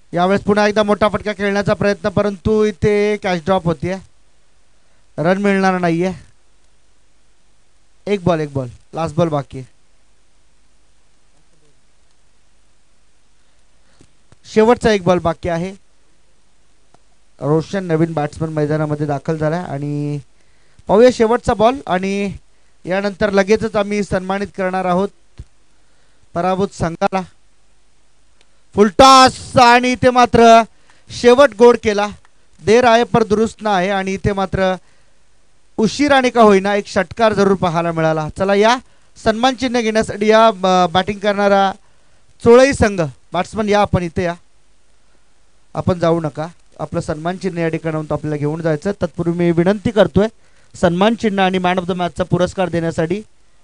यावेळेस पुन्हा एकदा मोठा फटका खेळण्याचा प्रयत्न, परंतु इथे कॅच ड्रॉप होतीये, रन मिळणार नाहीये. एक बॉल लास्ट बॉल बाकी आहे. शेवटचा एक बॉल बाकी आहे. रोशन नवीन बॅट्समन मैदानामध्ये दाखल झाला आणि पाहूया शेवटचा बॉल आणि यानंतर लगेचच आम्ही सन्मानित करणार आहोत पराभूत संघाला. फुलटॉस आणि इथे मात्र शेवट गोड केला. देर आहे पर दुरुस्त ना आहे आणि इथे मात्र उशिराने का होईना एक षटकार जरूर पाहायला मिळाला. चला या सन्मान चिन्ह घेण्यासाठी या बॅटिंग करणारा चोळई संघ बॅट्समन या, आपण इथे या, आपण जाऊ नका. आपलं सन्मान चिन्ह या ठिकाणाहून आपल्याला घेऊन जायचं. तत्पूर्वी मी विनंती करतोय सन्मान चिन्ह आणि मॅन ऑफ द मॅचचा पुरस्कार देण्यासाठी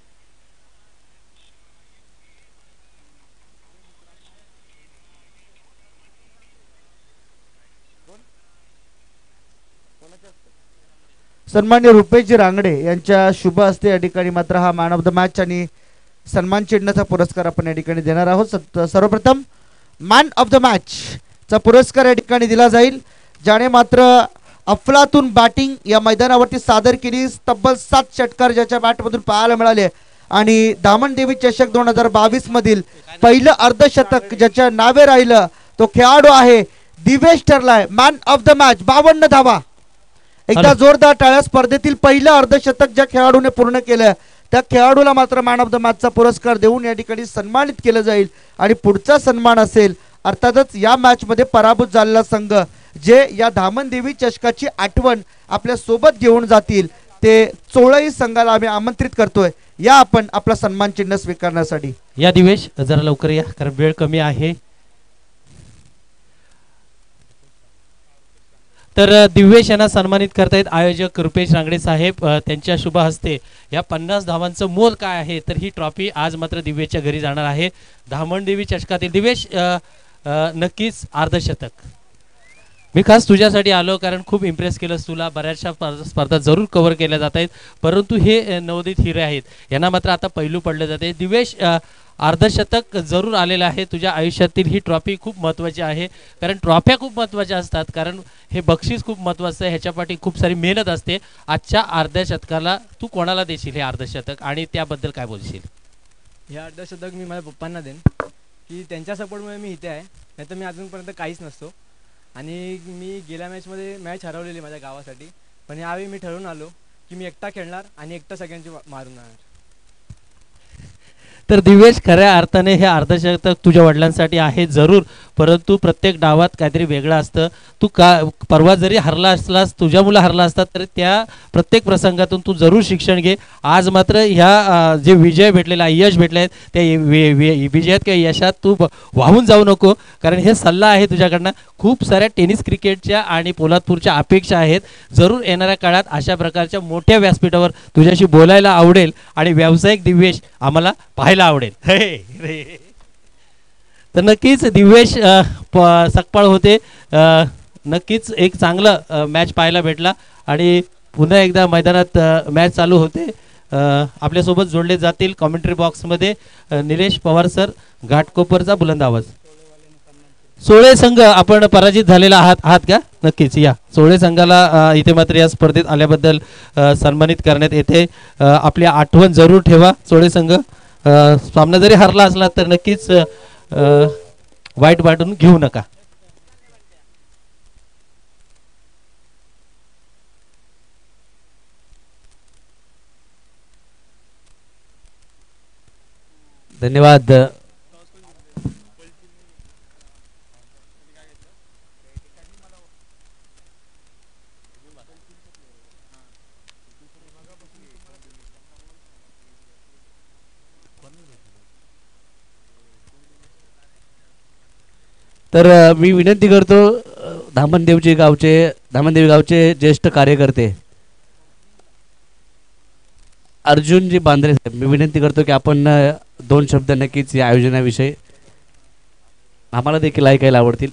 सन्मान्य रुपेशजी रांगडे यांच्या शुभ हस्ते या ठिकाणी मात्र हा मॅन ऑफ द मॅच आणि सन्मान चिन्हाचा पुरस्कार आपण या ठिकाणी देणार आहोत. सर्वप्रथम मॅन ऑफ द मॅच चा पुरस्कार या ठिकाणी दिला जाईल ज्याने मात्र अफलातून बॅटिंग या मैदानावरती सादर केली. तब्बल 7 षटकार ज्याच्या बॅटमधून पाहायला मिळाले आणि दामनदेवी चषक 2022 मधील पहिलं अर्धशतक ज्याच्या नावे राहिलं तो खेळाडू आहे दिवेश ठरलाय मॅन ऑफ द मॅच. 52 धावा. एकदा जोरदार टाळ्या. स्पर्धेतील पहिलं अर्धशतक ज्या खेळाडूने पूर्ण केलं त्या खेळाडूला मात्र मॅन ऑफ द मॅचचा पुरस्कार देऊन या ठिकाणी सन्मानित केलं जाईल. आणि पुढचा सन्मान असेल अर्थातच या मॅच मध्ये पराभूत झालेला संघ जे या धामणदेवी चषकाची आठवण आपल्या सोबत घेऊन जातील ते चोळई संघाला आम्ही आमंत्रित करतोय या आपण आपला सन्मान चिन्ह स्वीकारण्यासाठी. या दिवेश जरा लवकर या कारण वेळ कमी आहे. तर दिवेश यांना सन्मानित करतायत आयोजक रुपेश रांगडे साहेब. त्यांच्या शुभ हस्ते या 50 धावांचं मोल काय आहे तर ही ट्रॉफी आज मात्र दिवेशच्या घरी जाणार आहे. धामणदेवी चषकातील दिवेश नक्कीच अर्धशतक. मी खास तुझ्यासाठी आलो कारण खूप इम्प्रेस केलंस तुला. बऱ्याचशा स्पर्धा जरूर कव्हर केल्या जात आहेत परंतु हे नवोदित हिरे आहेत यांना मात्र आता पैलू पडले जाते. दिवेश अर्धशतक जरूर आलेलं आहे. तुझ्या आयुष्यातील ही ट्रॉफी खूप महत्त्वाची आहे कारण ट्रॉफ्या खूप महत्त्वाच्या असतात कारण हे बक्षीस खूप महत्त्वाचं आहे. ह्याच्यापाठी खूप सारी मेहनत असते. आजच्या अर्ध्या शतकाला तू कोणाला देशील हे अर्धशतक आणि त्याबद्दल काय बोलशील? हे अर्धशतक मी माझ्या पप्पांना देईन की त्यांच्या सपोर्टमुळे मी इथे आहे, नाही तर मी अजूनपर्यंत काहीच नसतो. आणि मी गेल्या मॅचमध्ये मॅच हरवलेली माझ्या गावासाठी, पण यावेळी मी ठरवून आलो की मी एकटा खेळणार आणि एकटा सगळ्यांची मारून जाणार. तर दिवेश खऱ्या अर्थाने हे अर्धशतक तुझ्या वडिलांसाठी आहे जरूर परंतु प्रत्येक डावात काहीतरी वेगळं असतं. तू का परवा जरी हरला असलास तुझ्या मुलं हरला असतात तरी त्या प्रत्येक प्रसंगातून तू जरूर शिक्षण घे. आज मात्र ह्या जे विजय भेटलेला आहे यश भेटले आहेत त्या विजयात किंवा यशात तू वाहून जाऊ नको कारण हे सल्ला आहे तुझ्याकडनं. खूप साऱ्या टेनिस क्रिकेटच्या आणि पोलादपूरच्या अपेक्षा आहेत. जरूर येणाऱ्या काळात अशा प्रकारच्या मोठ्या व्यासपीठावर तुझ्याशी बोलायला आवडेल आणि व्यावसायिक दिवेश आम्हाला पाहायला आवडेल. तर नक्कीच दिवेश सकपाळ होते. नक्कीच एक चांगलं मॅच पाहायला भेटला आणि पुन्हा एकदा मैदानात मॅच चालू होते. आपल्यासोबत जोडले जातील कॉमेंट्री बॉक्समध्ये निलेश पवार सर, घाटकोपरचा बुलंद आवाज. सोळे संघ आपण पराजित झालेला आहात का? नक्कीच या सोळे संघाला इथे मात्र या स्पर्धेत आल्याबद्दल सन्मानित करण्यात येते. आपली आठवण जरूर ठेवा सोळे संघ. सामना जरी हरला असला तर नक्कीच वाईट वाटून घेऊ नका. धन्यवाद. तर मी विनंती करतो धामणदेवी गावचे ज्येष्ठ कार्यकर्ते अर्जुनजी बांद्रे साहेब, मी विनंती करतो की आपण 2 शब्द नक्कीच या आयोजनाविषयी आम्हाला देखील ऐकायला आवडतील.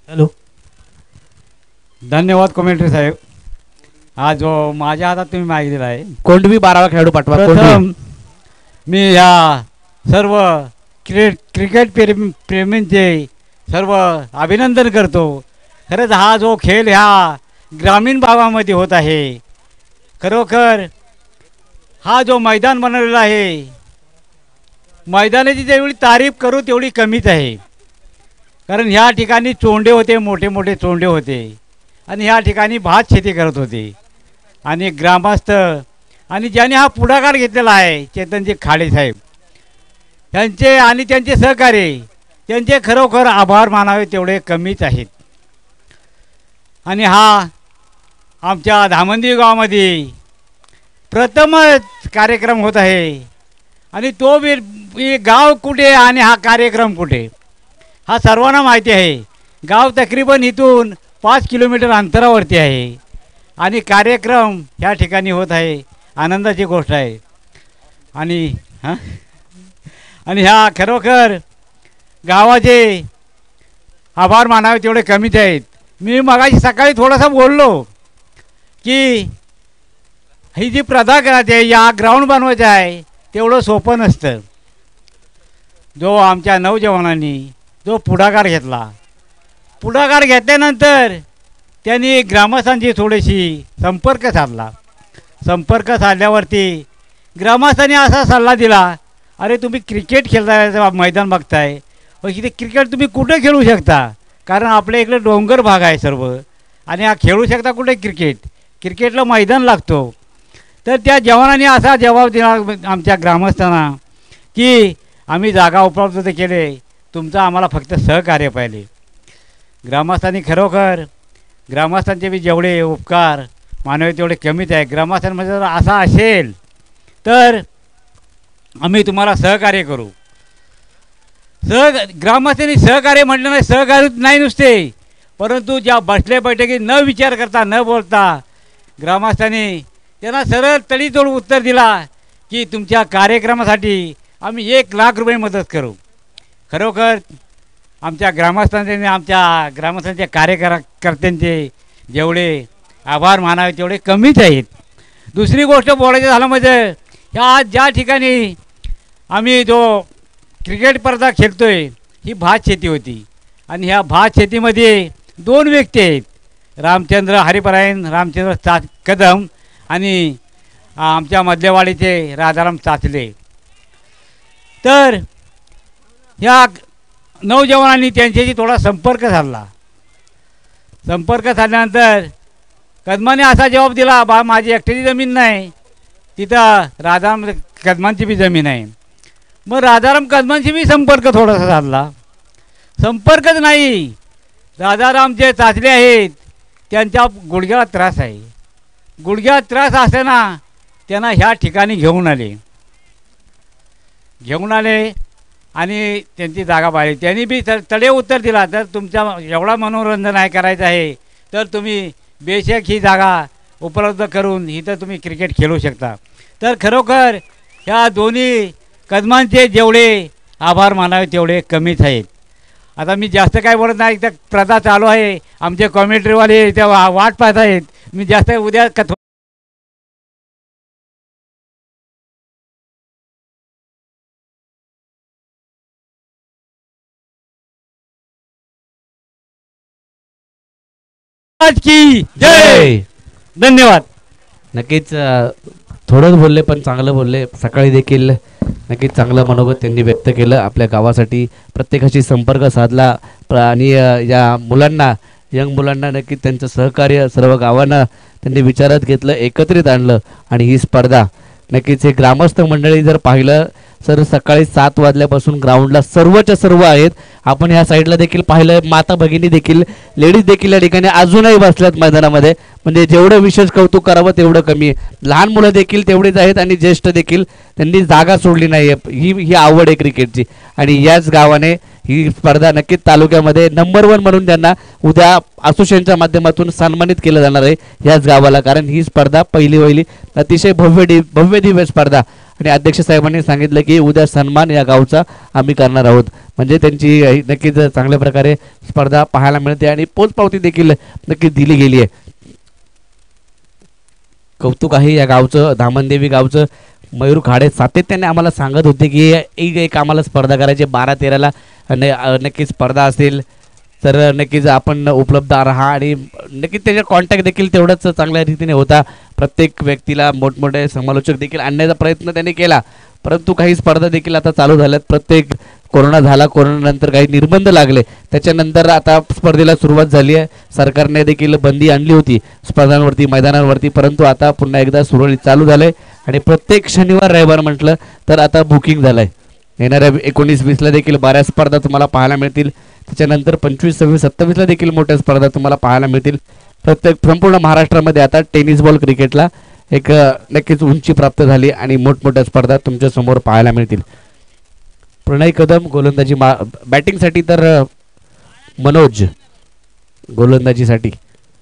हॅलो. धन्यवाद कॉमेंट्री साहेब. हा जो माझ्या हातात तुम्ही माईक दिला आहे. कोंडवी 12वा खेळाडू पाठवा. प्रथम मी ह्या सर्व क्रिकेट प्रेमींचे सर्व अभिनंदन करतो. खरंच हा जो खेळ ह्या ग्रामीण भागामध्ये होत आहे, खरोखर हा जो मैदान बनवलेला आहे, मैदानाची जेवढी तारीफ करू तेवढी कमीच आहे. कारण ह्या ठिकाणी चोंडे होते, मोठे मोठे चोंडे होते आणि ह्या ठिकाणी भात शेती करत होते. आणि ग्रामस्थ आणि ज्याने हा पुढाकार घेतलेला आहे चेतनजी खाडे साहेब यांचे आणि त्यांचे सहकारी, त्यांचे खरोखर आभार मानावे तेवढे कमीच आहेत. आणि हा आमच्या धामंदी गावामध्ये प्रथमच कार्यक्रम होत आहे. आणि तो बी गाव कुठे आणि हा कार्यक्रम कुठे हा सर्वांना माहिती आहे. गाव तकरीबन इथून 5 किलोमीटर अंतरावरती आहे आणि कार्यक्रम ह्या ठिकाणी होत आहे. आनंदाची गोष्ट आहे. आणि आणि ह्या खरोखर गावाचे आभार मानावे तेवढे कमीच आहेत. मी मगाशी सकाळी थोडासा बोललो की ही जी प्रथा करायची आहे, या ग्राउंड बनवायचं आहे तेवढं सोपं नसतं. जो आमच्या नौजवानांनी जो पुढाकार घेतल्यानंतर त्यांनी ग्रामस्थांची थोडीशी संपर्क साधल्यावरती ग्रामस्थांनी असा सल्ला दिला, अरे तुम्ही क्रिकेट खेळता मैदान बघताय, पण इथे क्रिकेट तुम्ही कुठे खेळू शकता, कारण आपल्या इकडे डोंगर भाग आहे सर्व आणि हा खेळू शकता कुठे क्रिकेटला मैदान लागतो. तर त्या जवानांनी असा जबाब दिला आमच्या ग्रामस्थांना की आम्ही जागा उपलब्ध केले, तुमचं आम्हाला फक्त सहकार्य पाहिजे. ग्रामस्थांनी खरोखर ग्रामस्थांचे बी जेवढे उपकार मानवे तेवढे कमीच आहे. ग्रामस्थांमध्ये जर असा असेल तर आम्ही तुम्हाला सहकार्य करू. ग्रामस्थांनी सहकार्य म्हटलं नाही, सहकार्य नाही नुसते, परंतु ज्या बसल्या बैठकी न विचार करता न बोलता ग्रामस्थांनी त्यांना सरळ तडीतोड उत्तर दिला की तुमच्या कार्यक्रमासाठी आम्ही 1 लाख रुपये मदत करू. खरोखर आमच्या ग्रामस्थांच्या कार्यकर्त्यांचे जेवढे आभार मानावे तेवढे कमीच आहेत. दुसरी गोष्ट बोलायचं झालं म्हणजे ह्या ज्या ठिकाणी आम्ही जो क्रिकेट स्पर्धा खेळतो आहे ही भात शेती होती आणि ह्या भात शेतीमध्ये 2 व्यक्ती आहेत, रामचंद्र हरिपरायण रामचंद्र कदम आणि आमच्या मधलेवाडीचे राजाराम चाचले. तर ह्या नौजवानांनी त्यांच्याशी थोडा संपर्क साधल्यानंतर कदमाने असा जबाब दिला, बा माझी एकट्याची जमीन नाही, तिथं राजाराम कदमांची बी जमीन आहे. मग राजाराम कदमांशी बी संपर्क थोडासा साधला. संपर्कच नाही, राजाराम जे चाचले आहेत त्यांच्या गुडघ्याला त्रास आहे. गुडघ्यात त्रास असताना त्यांना ह्या ठिकाणी घेऊन आले आणि त्यांची जागा पाहिली. त्यांनी बी तडे उत्तर दिला, जर तुमच्या एवढा मनोरंजन आहे करायचं आहे तर तुम्ही बेशक ही जागा उपलब्ध करून इथं तुम्ही क्रिकेट खेळू शकता. तर खरोखर ह्या दोन्ही कदमांचे जेवढे आभार मानावे तेवढे कमीच आहेत. आता मी जास्त काय बोलत नाही, तर प्रथा चालू आहे, आमचे कॉमेंट्रीवाले इथे वाट पाहत आहेत. मी जास्त उद्या की जय. धन्यवाद. नक्कीच थोडंच बोलले पण चांगलं बोलले. सकाळी देखील नक्कीच चांगलं मनोगत त्यांनी व्यक्त केलं. आपल्या गावासाठी प्रत्येकाशी संपर्क साधला आणि या मुलांना यंग मुलांना नक्कीच त्यांचं सहकार्य सर्व गावांना त्यांनी विचारात घेतलं, एकत्रित आणलं आणि ही स्पर्धा नक्कीच हे ग्रामस्थ मंडळी जर पाहिलं सर सकाळी 7 वाजल्यापासून ग्राउंडला सर्वच्या सर्व आहेत. आपण ह्या साईडला देखील पाहिलं, माता भगिनी देखील लेडीज देखील या ठिकाणी अजूनही बसल्यात मैदानामध्ये. म्हणजे जेवढं विशेष कौतुक करावं तेवढं कमी आहे. लहान मुलं देखील तेवढेच आहेत आणि ज्येष्ठ देखील, त्यांनी जागा सोडली नाही. ही आवड आहे क्रिकेटची आणि याच गावाने ही स्पर्धा नक्कीच तालुक्यामध्ये नंबर 1 म्हणून त्यांना उद्या असोसिएशनच्या माध्यमातून सन्मानित केलं जाणार आहे याच गावाला. कारण ही स्पर्धा पहिली अतिशय भव्य दिव्य स्पर्धा आणि अध्यक्ष साहेबांनी सांगितलं की उद्या सन्मान या गावचा आम्ही करणार आहोत. म्हणजे त्यांची नक्कीच चांगल्या प्रकारे स्पर्धा पाहायला मिळते आणि पोचपावती देखील नक्कीच दिली गेली आहे. कौतुक आहे या गावचं, धामणदेवी गावचं. मयूर खाडे सातत्याने आम्हाला सांगत होते की एक आम्हाला स्पर्धा करायची 12-13ला नक्कीच स्पर्धा असेल तर नक्कीच आपण उपलब्ध राहा आणि नक्कीच त्याचा कॉन्टॅक्ट देखील तेवढाच चांगल्या रीतीने होता. प्रत्येक व्यक्तीला मोठमोठे समालोचक देखील आणण्याचा प्रयत्न त्यांनी केला, परंतु काही स्पर्धा देखील आता चालू झाल्यात. प्रत्येक कोरोना झाला, कोरोनानंतर काही निर्बंध लागले, त्याच्यानंतर आता स्पर्धेला सुरुवात झाली आहे. सरकारने देखील बंदी आणली होती स्पर्धांवरती, मैदानांवरती, परंतु आता पुन्हा एकदा सुरळीत चालू झालंय आणि प्रत्येक शनिवार रविवार म्हटलं तर आता बुकिंग झालंय. येणाऱ्या 19-20ला देखील बऱ्याच स्पर्धा तुम्हाला पाहायला मिळतील. त्याच्यानंतर 25-26-27ला देखील मोठ्या स्पर्धा तुम्हाला पाहायला मिळतील. प्रत्येक संपूर्ण महाराष्ट्रामध्ये आता टेनिस बॉल क्रिकेटला एक नक्कीच उंची प्राप्त झाली आणि मोठमोठ्या स्पर्धा तुमच्या समोर पाहायला मिळतील. प्रणय कदम गोलंदाजी बॅटिंगसाठी तर मनोज गोलंदाजीसाठी.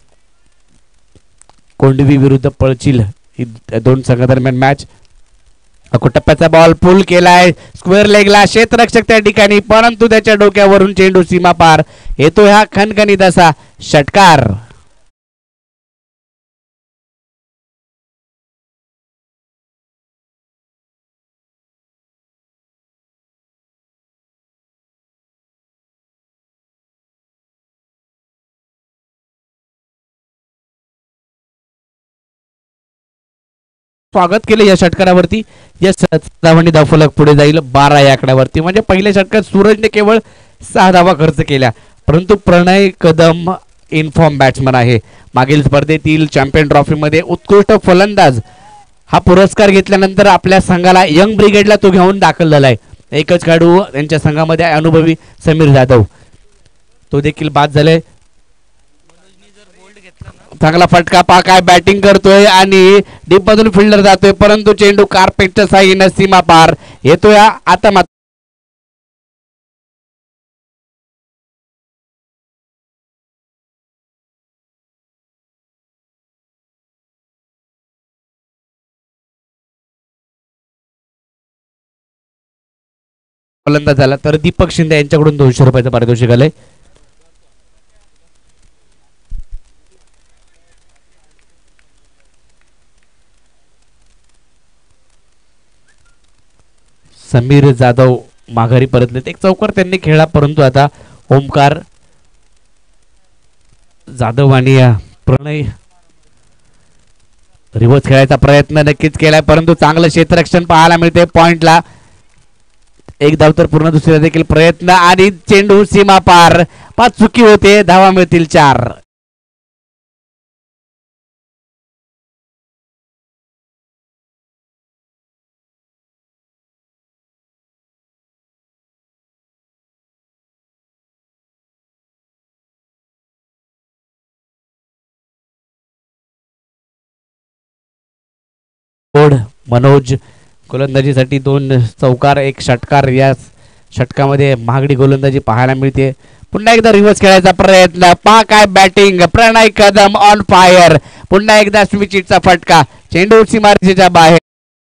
कोंडवी विरुद्ध पळचिल ही दोन संघादरम्यान मॅच. टप्प्याचा बॉल पुल केलाय स्क्वेअर लेगला, क्षेत्ररक्षक त्या ठिकाणी, परंतु त्याच्या डोक्यावरून चेंडू सीमा पार येतो. हा खणखणीत असा षटकार. स्वागत केले या षटकारावरती. या धावांनी धावफलक पुढे जाईल 12 या आकड्यावरती. म्हणजे पहिल्या षटकात सूरजने केवळ 6 धावा खर्च केल्या, परंतु प्रणय कदम इनफॉर्म बॅट्समन आहे. मागील स्पर्धेतील चॅम्पियन ट्रॉफीमध्ये उत्कृष्ट फलंदाज हा पुरस्कार घेतल्यानंतर आपल्या संघाला यंग ब्रिगेडला तो घेऊन दाखल झालाय. एकच खेळाडू त्यांच्या संघामध्ये अनुभवी समीर जाधव, तो देखील बाद झालाय. चांगला फटका पा, काय बॅटिंग करतोय आणि डीप मधून फिल्डर जातोय, परंतु चेंडू कार्पेटच्या साईनं सीमा पार येतोय. आता मात्र फलंदाज झाला तर दीपक शिंदे यांच्याकडून 200 रुपयाचं पारितोषिक आलंय. समीर जाधव माघारी परतलेत. एक चौकार त्यांनी खेळला, परंतु आता ओमकार जाधव आणि प्रणय रिव्हर्स खेळायचा प्रयत्न नक्कीच केलाय, परंतु चांगलं क्षेत्ररक्षण पाहायला मिळते. पॉइंटला एक धाव तर पूर्ण दुसऱ्या देखील प्रयत्न आणि चेंडू सीमा पार. 5 चुकी होते, धावा मिळतील 4. मनोज गोलंदाजीसाठी 2 चौकार 1 षटकार. या षटकामध्ये महागडी गोलंदाजी पाहायला मिळते. पुन्हा एकदा रिव्हर्स खेळायचा प्रयत्न, पहा काय batting, Pranay Kadam on fire. पुन्हा एकदा स्विचिटचा फटका, चेंडू सीमारेषेच्या बाहेर.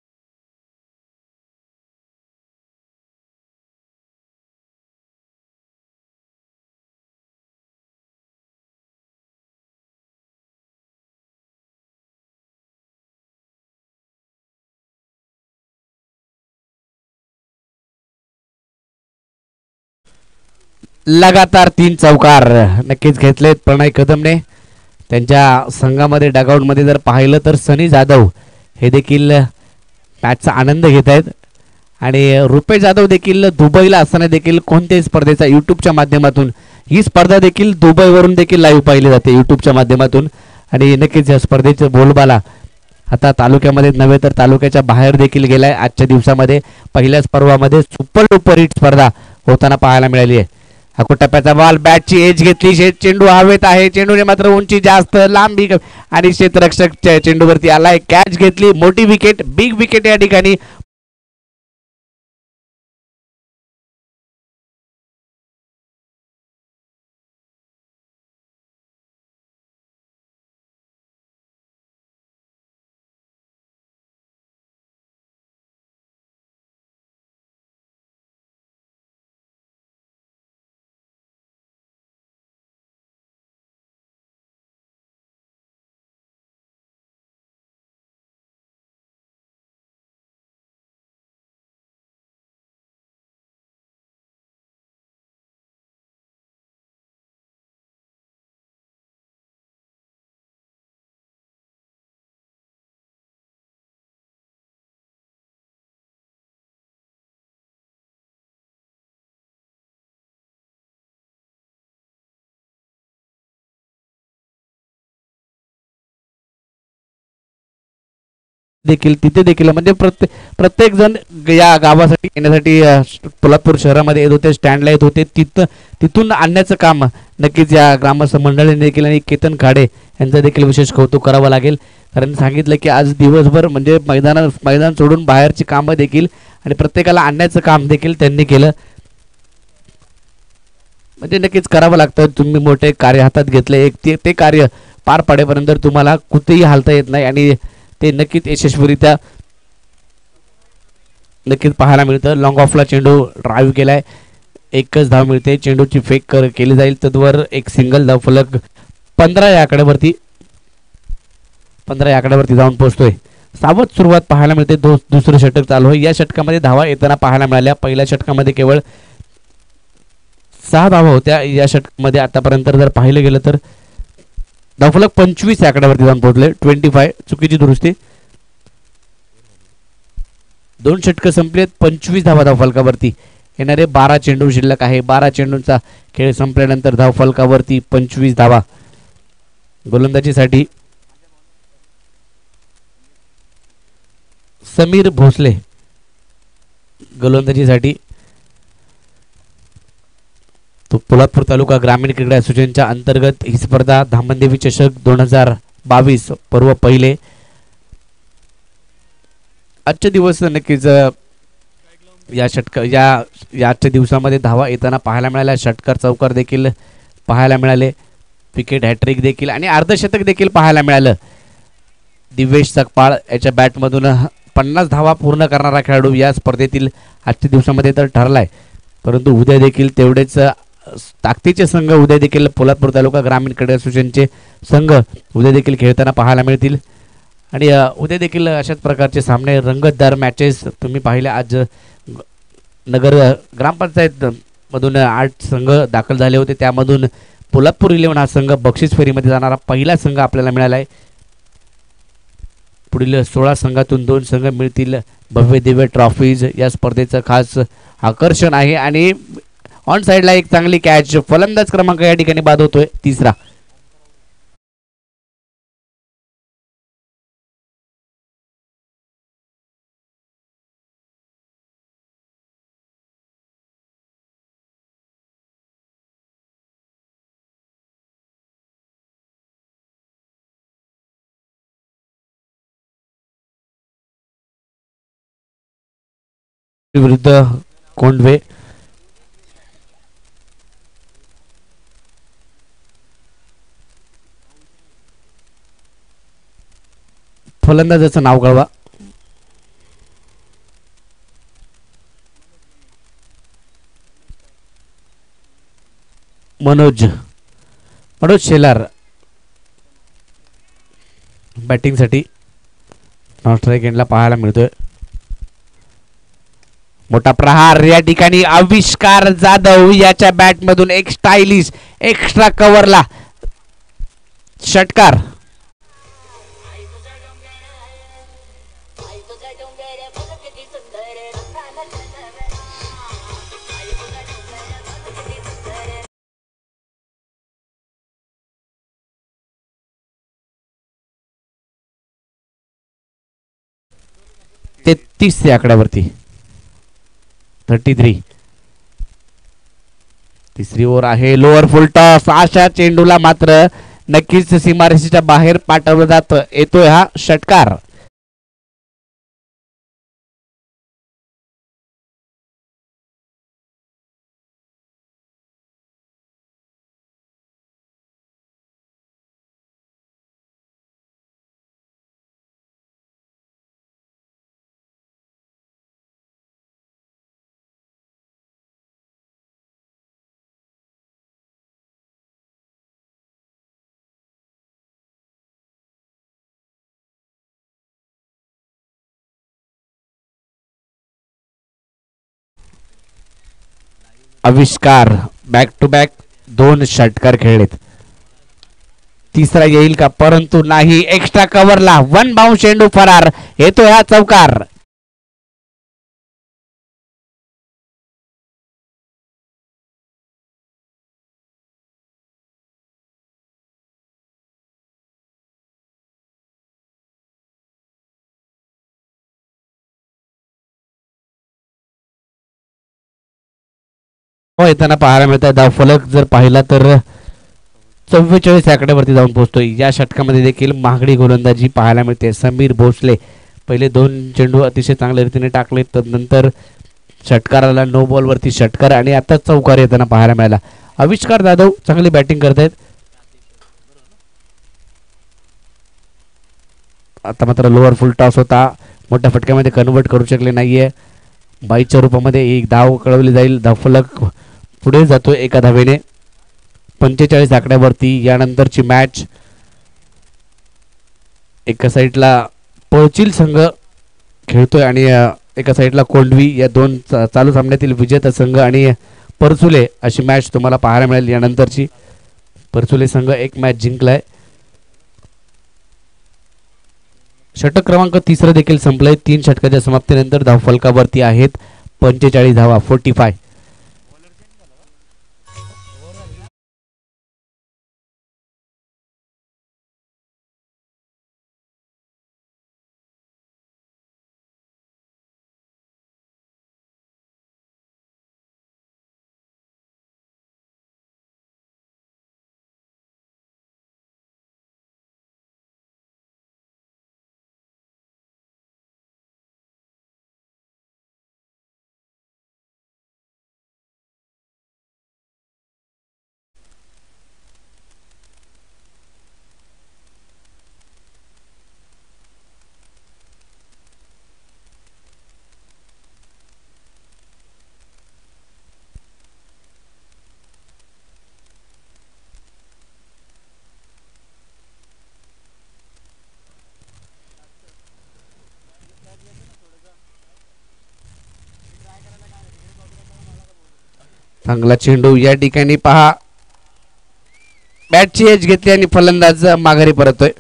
लगातार 3 चौकार नक्कीच घेतलेत प्रणय कदमने. त्यांच्या संघामध्ये डगआउटमध्ये जर पाहिलं तर सनी जाधव हे देखील मॅचचा आनंद घेत आहेत आणि रुपेश जाधव देखील दुबईला असताना देखील कोणत्याही स्पर्धेचा यूट्यूबच्या माध्यमातून, ही स्पर्धा देखील दुबईवरून देखील लाईव्ह पाहिली जाते यूट्यूबच्या माध्यमातून. आणि नक्कीच या स्पर्धेचं बोलबाला आता तालुक्यामध्ये नव्हे तर तालुक्याच्या बाहेर देखील गेलाय. आजच्या दिवसामध्ये पहिल्याच पर्वामध्ये सुपर डुपर हिट स्पर्धा होताना पाहायला मिळाली आहे. टप्प्याचा बॉल, बॅटची एज घेतली, चेंडू हवेत आहे, चेंडूने मात्र उंची जास्त, लांबी आणि क्षेत्ररक्षक चेंडूवरती आलाय, कॅच घेतली, मोठी विकेट, बिग विकेट या ठिकाणी. देखील तिथे देखील म्हणजे प्रत्येक जण या गावासाठी येण्यासाठी पोलादपूर शहरामध्ये येत होते, स्टँडला येत होते. तिथून आणण्याचं काम नक्कीच या ग्रामस्थ मंडळीने देखील आणि केतन खाडे यांचं देखील विशेष कौतुक करावं लागेल. कारण सांगितलं की आज दिवसभर म्हणजे मैदान सोडून बाहेरची कामं देखील आणि प्रत्येकाला आणण्याचं काम देखील त्यांनी केलं. म्हणजे नक्कीच करावं लागतं. तुम्ही मोठे कार्य हातात घेतले, एक ते कार्य पार पाडेपर्यंत तुम्हाला कुठेही हालता येत नाही आणि ते नक्कीच यशस्वीरित्या नक्कीच पाहायला मिळतं. लॉंग ऑफला चेंडू ड्राईव्ह केलाय, एकच धाव मिळते. चेंडूची फेक केली जाईल, तद्वर एक सिंगल धाव फलक 15 या आकड्यावरती जाऊन पोहोचतोय. सावध सुरुवात पाहायला मिळते. दुसरं षटक चालू आहे. या षटकामध्ये धावा येताना पाहायला मिळाल्या. पहिल्या षटकामध्ये केवळ 6 धावा होत्या. या षटकामध्ये आतापर्यंत जर पाहिलं गेलं तर धावफलक 25 या आकड्यावरती जाऊन पोहोचले. 25 चुकीची दुरुस्ती. 2 षटकं संपलेत, 25 धावा धावफलकावरती. येणारे 12 चेंडू शिल्लक आहे. 12 चेंडूंचा खेळ संपल्यानंतर धावफलकावरती 25 धावा. गोलंदाजीसाठी समीर भोसले गोलंदाजीसाठी. तो पोलादपूर तालुका ग्रामीण क्रीडा असोसिएशनच्या अंतर्गत ही स्पर्धा धामणदेवी चषक 2022 पर्व पहिले. आजच्या दिवस नक्कीच आजच्या दिवसामध्ये धावा येताना पाहायला मिळाल्या. षटकार चौकार देखील पाहायला मिळाले. विकेट हॅट्रिक देखील आणि अर्धशतक देखील पाहायला मिळालं. दिवेश सकपाळ याच्या बॅटमधून 50 धावा पूर्ण करणारा खेळाडू या स्पर्धेतील आजच्या दिवसामध्ये तर ठरलाय. परंतु उद्या देखील तेवढेच ताकदीचे संघ उद्या देखील पोलादपूर तालुका ग्रामीण क्रीडा असोसिएशनचे संघ उद्या देखील खेळताना पाहायला मिळतील. आणि उद्या देखील अशाच प्रकारचे सामने रंगतदार मॅचेस तुम्ही पाहिले. आज नगर ग्रामपंचायत मधून 8 संघ दाखल झाले होते. त्यामधून पोलादपूर 11 हा संघ बक्षीस फेरीमध्ये जाणारा पहिला संघ आपल्याला मिळाला आहे. पुढील 16 संघातून 2 संघ मिळतील. भव्य दिव्य ट्रॉफीज या स्पर्धेचं खास आकर्षण आहे. आणि ऑन साइडला एक चांगली कॅच. फलंदाज क्रमांक या ठिकाणी बाद होतोय 3रा. विरुद्ध कोंडवे. फलंदाजाचं नाव कळवा. मनोज शेलार बॅटिंगसाठी नॉन स्ट्राईक एंडला पाहायला मिळतोय. मोठा प्रहार या ठिकाणी. आविष्कार जाधव याच्या बॅटमधून एक स्टायलिश एक्स्ट्रा कव्हरला षटकार. ते 30 या आकड्यावरती 33. तिसरी ओव्हर आहे. Lower full toss. अशा चेंडूला मात्र नक्कीच सीमारेषेच्या बाहेर पाठवलं जातं. येतोय हा षटकार. आविष्कार बॅक टू बॅक 2 षटकार खेळलेत. तिसरा येईल का? परंतु नाही. एक्स्ट्रा कव्हरला 1 बाउंस चेंडू फरार. येतोय हा चौकार. हो येताना पाहायला मिळत आहे. धावफलक जर पाहिला तर 44 आकड्यावरती जाऊन पोहोचतोय. या षटकामध्ये देखील महागडी गोलंदाजी पाहायला मिळते. समीर भोसले पहिले 2 चेंडू अतिशय चांगल्या रीतीने टाकले, तदनंतर षटकाराला नो बॉलवरती षटकार आणि आता चौकार येताना पाहायला मिळाला. आविष्कार जाधव चांगली बॅटिंग करत आहेत. आता मात्र लोअर फुल टॉस होता, मोठ्या फटक्यामध्ये कन्वर्ट करू शकले नाहीये. बाईच्या रूपामध्ये एक धाव कळवली जाईल. धावफलक पुढे जातोय एका धावेने 45 आकड्यावरती. यानंतरची मॅच एका साईडला पळचिल संघ खेळतोय आणि एका साईडला कोंडवी. या दोन चालू सामन्यातील विजेता संघ आणि परचुले अशी मॅच तुम्हाला पाहायला मिळेल. यानंतरची परचुले संघ एक मॅच जिंकलाय. षटक क्रमांक 3 देखील संपलंय. 3 षटकाच्या समाप्तीनंतर धावफलकावरती आहेत 45 धावा 45. चांगला चेंडू या ठिकाणी पहा, बॅटची एज घेतली आणि फलंदाज माघारी परततोय.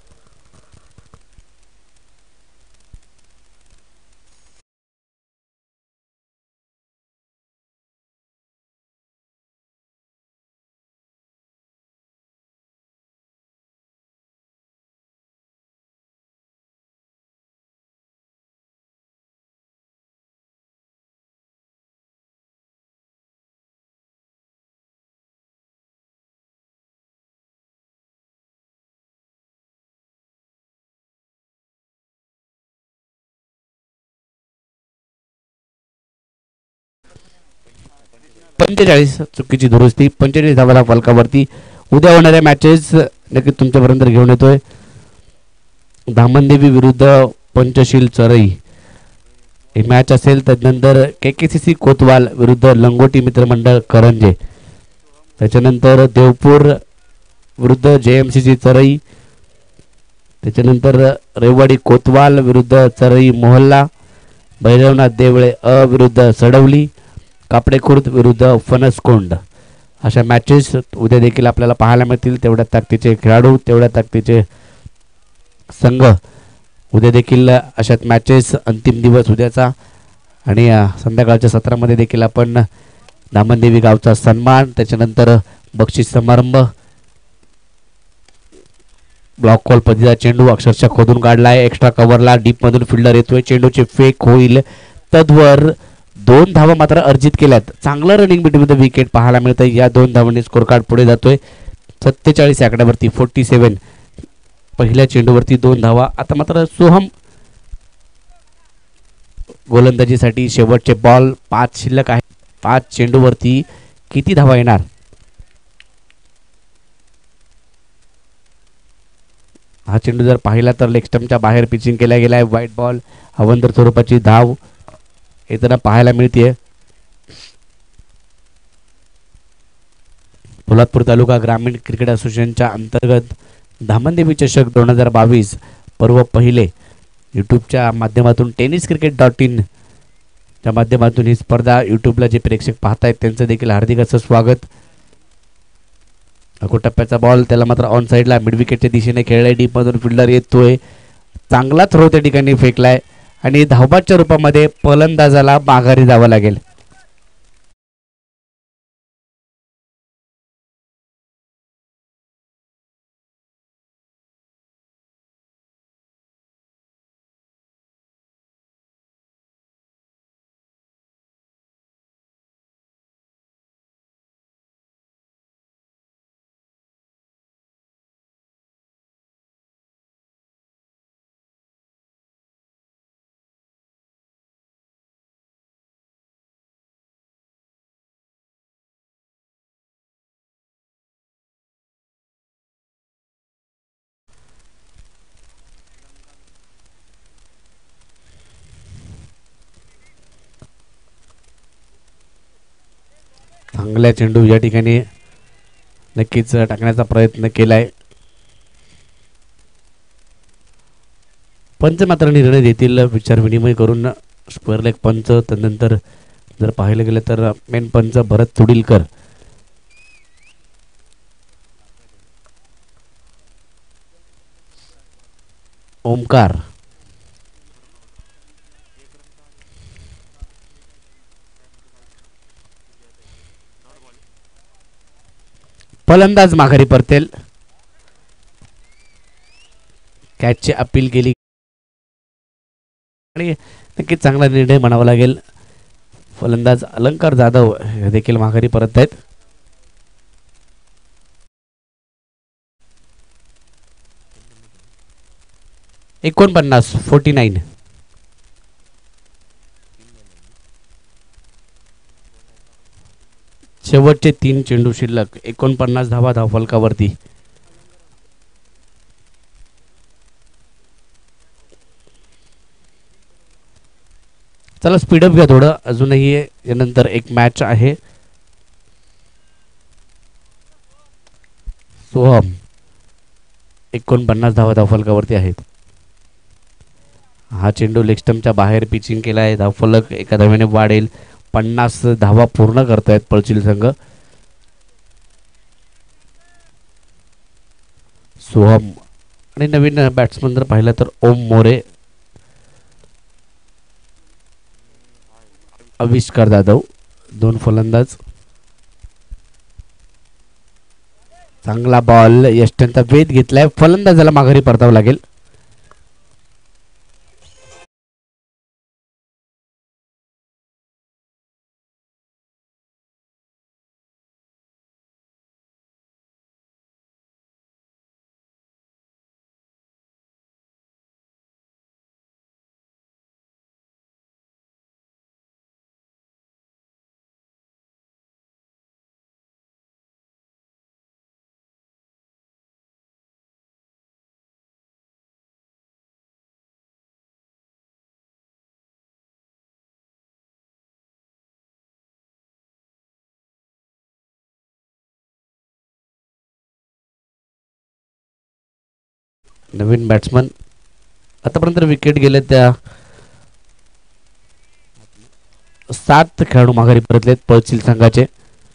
पंचेचाळीस चुकीची दुरुस्ती. 45 धावाला फलकावरती. उद्या होणाऱ्या मॅचेस नक्की तुमच्यापर्यंत घेऊन येतोय. धामणदेवी विरुद्ध पंचशील चरई ही मॅच असेल. त्यानंतर KKCC कोतवाल विरुद्ध लंगोटी मित्रमंडळ करंजे. त्याच्यानंतर देवपूर विरुद्ध JMCC चरई. त्याच्यानंतर रेवाडी कोतवाल विरुद्ध चरई मोहल्ला. भैरवनाथ देवळे विरुद्ध सडवली. कापडे खुर्द विरुद्ध फणसकोंड. अशा मॅचेस उद्या देखील आपल्याला पाहायला मिळतील. तेवढ्या ताकदीचे खेळाडू, तेवढ्या ताकदीचे संघ. उद्या देखील अशात मॅचेस. अंतिम दिवस उद्याचा आणि संध्याकाळच्या सत्रामध्ये देखील आपण धामणदेवी गावचा सन्मान, त्याच्यानंतर बक्षीस समारंभ. ब्लॉक कॉल पद्धतीचा चेंडू अक्षरशः खोदून काढलाय. एक्स्ट्रा कव्हरला डीप मधून फिल्डर येतोय. चेंडूचे फेक होईल. तद्वर 2 धावा मात्र अर्जित केल्यात. चांगलं रनिंग बिटवीन विकेट पाहायला मिळतंय. या 2 धावांनी स्कोर कार्ड पुढे जातोय 47 आकड्यावरती 47. पहिल्या चेंडूवरती 2 धावा. आता मात्र सोहम गोलंदाजीसाठी शेवटचे बॉल 5 शिल्लक आहे. 5 चेंडूवरती किती धावा येणार? हा चेंडू जर पाहिला तर लेग स्टंपच्या बाहेर पिचिंग केला गेलाय. White ball. अवंतर स्वरूपाची धाव येताना पाहायला मिळते. पोलादपूर तालुका ग्रामीण क्रिकेट असोसिएशनच्या अंतर्गत धामणदेवी चषक 2022 पर्व पहिले यूट्यूबच्या माध्यमातून tenniscricket.in च्या माध्यमातून ही स्पर्धा यूट्यूबला जे प्रेक्षक पाहतायत त्यांचं देखील हार्दिक असं स्वागत. टप्प्याचा बॉल त्याला मात्र ऑन साईडला मिड विकेटच्या दिशेने खेळलाय. डीप मधून फिल्डर येतोय. चांगला थ्रो त्या ठिकाणी फेकलाय आणि धावबादच्या रूपामध्ये फलंदाजाला माघारी जावं लागेल. चांगला चेंडू या ठिकाणी नक्कीच टाकण्याचा प्रयत्न केलाय. पंच मात्र निर्णय देतील विचार विनिमय करून. स्क्वेअर लेग पंच, त्यानंतर जर पाहिलं गेलं तर मेन पंच भरत तुडीलकर. ओमकार, फलंदाज माघारी परतेल. कॅचची अपील केली आणि नक्कीच चांगला निर्णय म्हणावा लागेल. फलंदाज अलंकार जाधव हे देखील माघारी परत आहेत. एकोणपन्नास 49. शेवटचे 3 चेंडू शिल्लक. 49 धावा धावफलकावरती. चला स्पीडअप घ्या थोडं, अजूनही यानंतर एक मॅच आहे. सोहम 49 धावा धावफलकावरती आहेत. हा चेंडू लेग स्टंपच्या बाहेर पिचिंग केला आहे. धावफलक एका धावेने वाढेल. 50 धावा पूर्ण करतायत पळचिल संघ. सोहम आणि नवीन बॅट्समन जर पाहिलं तर ओम मोरे, आविष्कार जाधव, 2 फलंदाज. चांगला बॉल, यष्टनचा वेध घेतलाय. फलंदाजाला माघारी परतावं लागेल. नवीन बॅट्समन आतापर्यंत विकेट गेले त्या 7 खेळाडू माघारी परतलेत पळचिल संघाचे.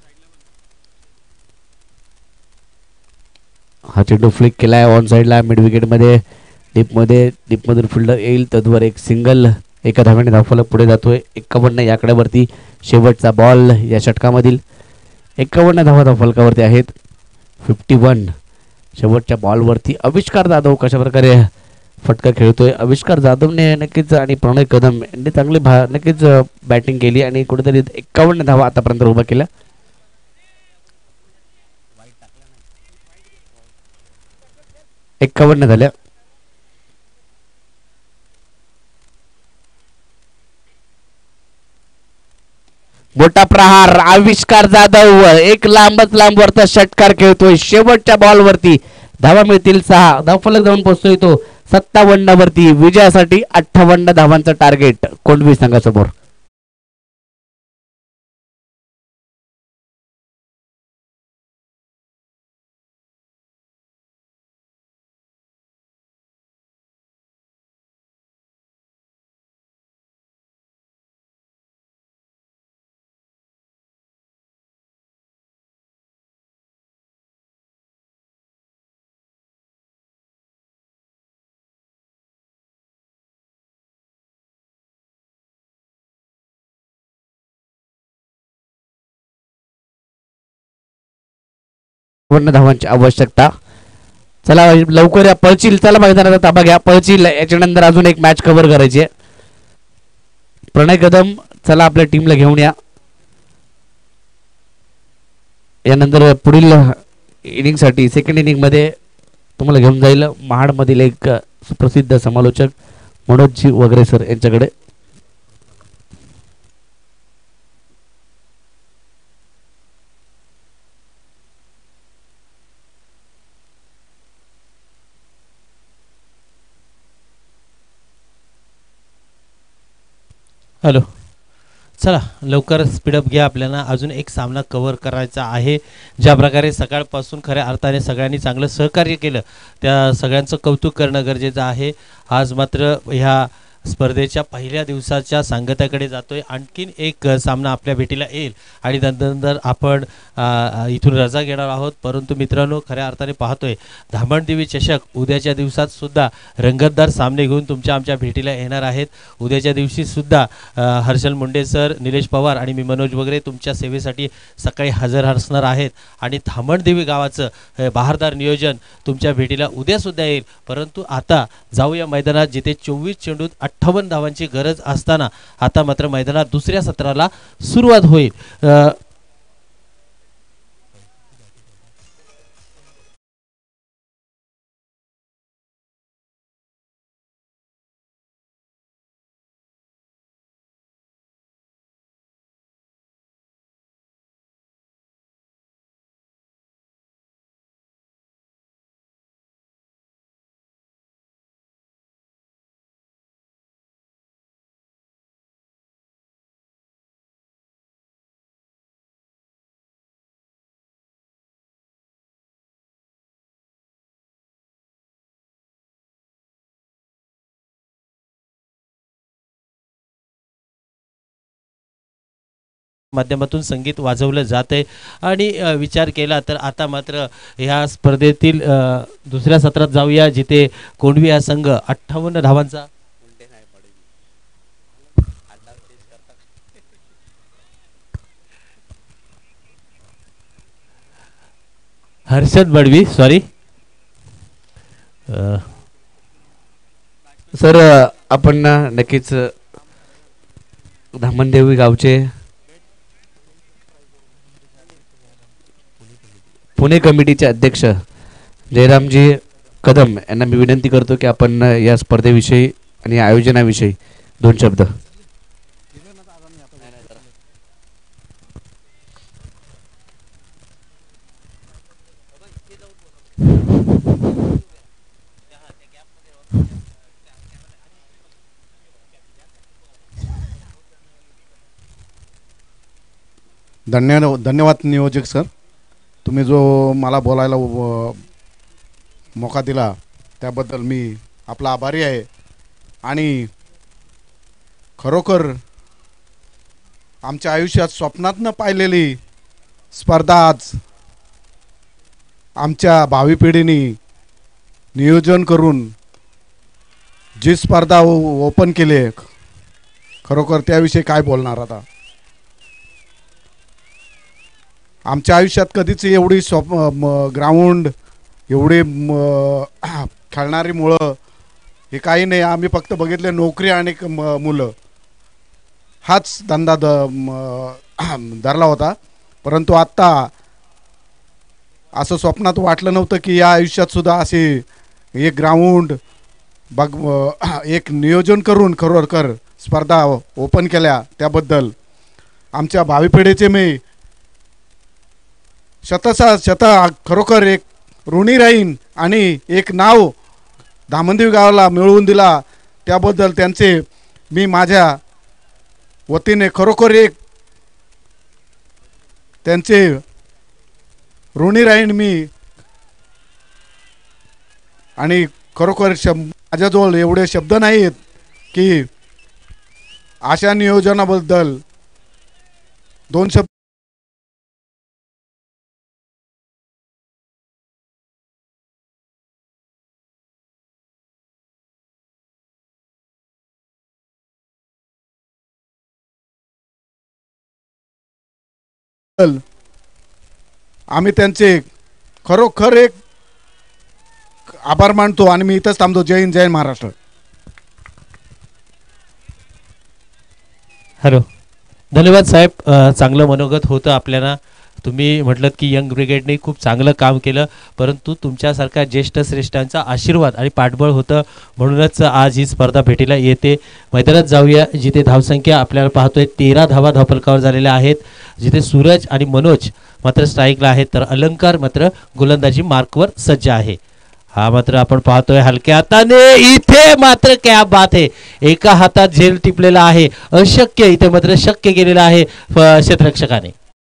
हा चेंडू फ्लिक केलाय ऑन साइडला मिड विकेट मध्ये. डीपमधून फिल्डर येईल, तद्वर एक सिंगल. एका धाव्याने धावफलक पुढे जातोय. 51 या आकड्यावरती. शेवटचा बॉल या षटकामधील. 51 धावा धावफलकावरती आहेत. 51 शेवटच्या बॉलवरती. आविष्कार जाधव कशा प्रकारे फटका खेळतोय. आविष्कार जाधवने नक्कीच आणि प्रणय कदम यांनी चांगली नक्कीच बॅटिंग केली आणि कुठेतरी 51 धावा आतापर्यंत उभा केल्या. 51 झाल्या. मोठा प्रहार. आविष्कार जाधव एक लांबवरचा षटकार खेळतोय. शेवटच्या बॉलवरती धावा मिळतील 6. धावफलक जाऊन पोहोचतोय तो 57 वरती. विजयासाठी 58 धावांचं टार्गेट कोंडवी संघासमोर. धावांची आवश्यकता. चला लवकर या पळचिल. चला मैदानाचा ताबा घ्या. पळचिल याच्यानंतर अजून एक मॅच कव्हर करायची आहे. प्रणय कदम चला आपल्या टीमला घेऊन या. यानंतर पुढील इनिंग साठी सेकंड इनिंग मध्ये तुम्हाला घेऊन जाईल महाड मधील एक सुप्रसिद्ध समालोचक मनोजजी वगैरे सर यांच्याकडे. हॅलो. चला लवकर स्पीडअप घ्या, आपल्याला अजून एक सामना कव्हर करायचा आहे. ज्या प्रकारे सकाळपासून खऱ्या अर्थाने सगळ्यांनी चांगलं सहकार्य केलं त्या सगळ्यांचं कौतुक करणं गरजेचं आहे. आज मात्र ह्या स्पर्धेच्या पहिल्या दिवसाच्या सांगताकडे जातोय. आणखीन एक सामना आपल्या भेटीला येईल आणि नंतर आपण इथून रजा घेणार आहोत. परंतु मित्रांनो, खऱ्या अर्थाने पाहतोय धामणदेवी चषक उद्याच्या दिवसात सुद्धा रंगतदार सामने घेऊन तुमच्या आमच्या भेटीला येणार आहेत. उद्याच्या दिवशी सुद्धा हर्षल मुंडे सर, निलेश पवार आणि मी मनोज वगैरे तुमच्या सेवेसाठी सकाळी हजर असणार आहेत. आणि धामणदेवी गावाचं बहारदार नियोजन तुमच्या भेटीला उद्यासुद्धा येईल. परंतु आता जाऊया मैदानात, जिथे 24 चेंडूत 58 धावांची गरज असताना आता मात्र मैदानात दुसऱ्या सत्राला सुरुवात होईल. माध्यमातून संगीत वाजवलं जात आहे. आणि विचार केला तर आता मात्र ह्या स्पर्धेतील दुसऱ्या सत्रात जाऊया, जिथे कोंडवी हा संघ 58 धावांचा हर्षद बडवी सर, आपण नक्कीच धामणदेवी गावचे पुणे कमिटीचे अध्यक्ष जयरामजी कदम यांना मी विनंती करतो की आपण या स्पर्धेविषयी आणि आयोजनाविषयी 2 शब्द. धन्यवाद नियोजक सर. तुम्ही जो मला बोलायला मोका दिला त्याबद्दल मी आपला आभारी आहे. आणि खरोखर आमच्या आयुष्यात स्वप्नात न पाहिलेली स्पर्धा आज आमच्या भावी पिढीने नियोजन करून जी स्पर्धा ओपन केली आहे, खरोखर त्याविषयी काय बोलणार आता. आमच्या आयुष्यात कधीच एवढी ग्राउंड, एवढी खेळणारी मुलं हे काही नाही. आम्ही फक्त बघितले नोकरी आणि मुलं, हाच धंदा धरला होता. परंतु आत्ता असं स्वप्नात वाटलं नव्हतं की या आयुष्यात सुद्धा असे एक ग्राउंड एक नियोजन करून खरोखर स्पर्धा ओपन केल्या. त्याबद्दल आमच्या भावी पिढीचे मी शत खरोखर एक ऋणी राहीन. आणि एक नाव धामणदेवी गावाला मिळवून दिला त्याबद्दल त्यांचे मी माझ्या वतीने खरोखर एक त्यांचे ऋणी राहीन मी. आणि खरोखर माझ्याजवळ एवढे शब्द नाहीत की अशा नियोजनाबद्दल 2 शब्द. आम्ही त्यांचे खरोखर एक आभार मानतो आणि मी इथंच थांबतो. जय हिंद, जय महाराष्ट्र. हॅलो, धन्यवाद साहेब. चांगलं मनोगत होतं आपल्याला. तुम्ही म्हटलं की यंग ब्रिगेडने खूप चांगलं काम केलं, परंतु तुमच्यासारख्या ज्येष्ठ श्रेष्ठांचा आशीर्वाद आणि पाठबळ होतं, म्हणूनच आज ही स्पर्धा भेटीला येते. मैदानात जाऊया, जिथे धावसंख्या आपल्याला पाहतोय 13 धावा धावफलकावर झालेल्या आहेत, जिथे सूरज आणि मनोज मात्र स्ट्राईकला आहेत, तर अलंकार मात्र गोलंदाजी मार्कवर सज्ज आहे. हा मात्र आपण पाहतोय हलक्या हाताने, इथे मात्र क्या बात आहे, एका हातात झेल टिपलेला आहे, अशक्य इथे मात्र शक्य केलेलं आहे क्षेत्ररक्षकाने.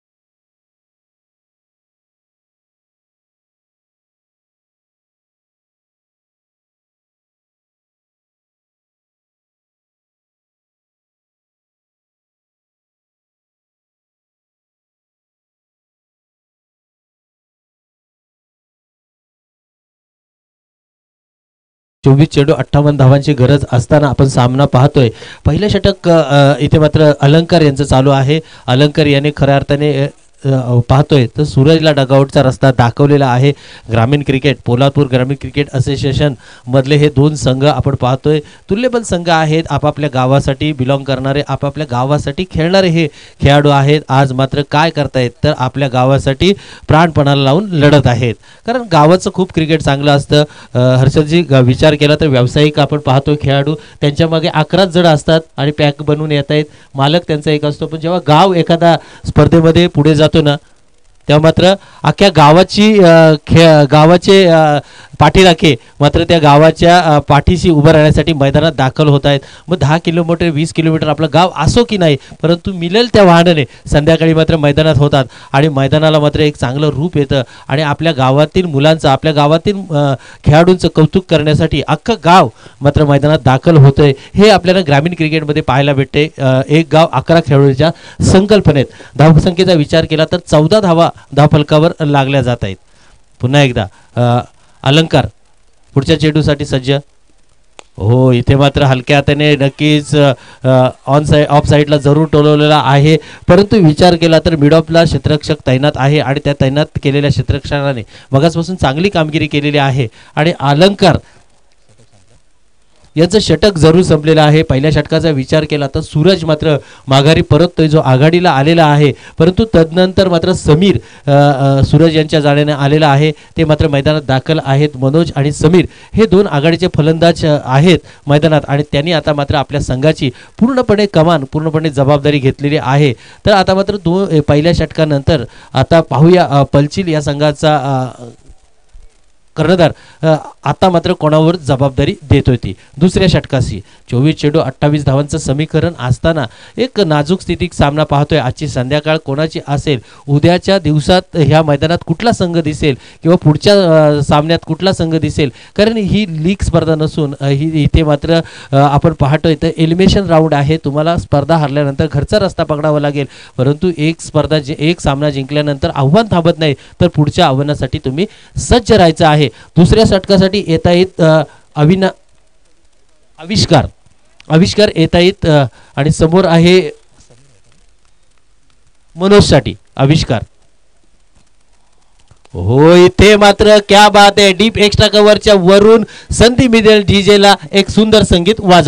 चोवीस चेंडू 58 धावांची गरज असताना आपण सामना पाहतोय. पहिलं षटक इथे मात्र अलंकार यांचं चालू आहे. अलंकार याने खऱ्या अर्थाने पाहतोय तर सूरजला डगआउटचा रस्ता दाखवलेला आहे. ग्रामीण क्रिकेट, पोलादपूर ग्रामीण क्रिकेट असोसिएशन मधले हे दोन संघ आपण पाहतोय, तुल्यबल संघ आहेत, आपापल्या गावासाठी बिलॉंग करणारे, आपापल्या गावासाठी खेळणारे हे खेळाडू आहेत. आज मात्र काय करतायत तर आपल्या गावासाठी प्राणपणाला लावून लढत आहेत, कारण गावाचं खूप क्रिकेट चांगलं असतं. हर्षदजी विचार केला तर व्यावसायिक आपण पाहतोय खेळाडू, त्यांच्या मागे 11 जण असतात आणि पॅक बनवून येत आहेत, मालक त्यांचा एक असतो. पण जेव्हा गाव एखादा स्पर्धेमध्ये पुढे जातो ना, तेव्हा मात्र अख्ख्या गावाची गावाचे पाठीराखे मात्र त्या गावाच्या पाठीशी उभं राहण्यासाठी मैदानात दाखल होत आहेत. मग 10 किलोमीटर 20 किलोमीटर आपलं गाव असो की नाही, परंतु मिळेल त्या वाहनाने संध्याकाळी मात्र मैदानात होतात आणि मैदानाला मात्र एक चांगलं रूप येतं आणि आपल्या गावातील मुलांचं, आपल्या गावातील खेळाडूंचं कौतुक करण्यासाठी अख्खं गाव मात्र मैदानात दाखल होतंय. हे आपल्याला ग्रामीण क्रिकेटमध्ये पाहायला भेटते. एक गाव 11 खेळाडूंच्या संकल्पनेत धावसंख्येचा विचार केला तर 14 धावा धावफलकावर लागल्या जात आहेत. पुन्हा एकदा अलंकार पुढच्या चेंडूसाठी सज्ज. हो, इथे मात्र हलक्या हाताने नक्कीच ऑफ साईडला जरूर टोलवलेला आहे, परंतु विचार केला तर मिड ऑफला क्षेत्ररक्षक तैनात आहे आणि त्या तैनात केलेल्या क्षेत्ररक्षकाने मगासपासून चांगली कामगिरी केलेली आहे आणि अलंकार याचं षटक जरूर संपलेलं आहे. पहिल्या षटकाचा विचार केला तर सूरज मात्र माघारी परततोय, जो आघाडीला आलेला आहे, परंतु तदनंतर मात्र समीर सूरज यांच्या जाण्याने आलेला आहे, ते मात्र मैदानात दाखल आहेत. मनोज आणि समीर हे दोन आघाडीचे फलंदाज आहेत मैदानात आणि त्यांनी आता मात्र आपल्या संघाची पूर्णपणे जबाबदारी घेतलेली आहे. तर आता मात्र पहिल्या षटकानंतर आता पाहूया पलचिल या संघाचा कर्णधार आता मात्र कोणावर जबाबदारी देत होती. दुसऱ्या षटकाशी 24 चेंडू 28 धावांचं समीकरण असताना एक नाजूक स्थितीत सामना पाहतोय. आजची संध्याकाळ कोणाची असेल, उद्याच्या दिवसात ह्या मैदानात कुठला संघ दिसेल किंवा पुढच्या सामन्यात कुठला संघ दिसेल, कारण ही लीग स्पर्धा नसून इथे मात्र आपण पाहतोय तर एलिमिनेशन राऊंड आहे. तुम्हाला स्पर्धा हरल्यानंतर घरचा रस्ता पकडावा लागेल, परंतु एक सामना जिंकल्यानंतर आव्हान थांबत नाही, तर पुढच्या आव्हानासाठी तुम्ही सज्ज राहायचं आहे. दुसऱ्या षटकासाठी येत आहेत आविष्कार येत आहेत आणि समोर आहे मनोजसाठी आविष्कार. हो, इथे मात्र क्या बात आहे, डीप एक्स्ट्रा कव्हरच्या वरून संधी मिळेल डीजेला एक सुंदर संगीत वाजव.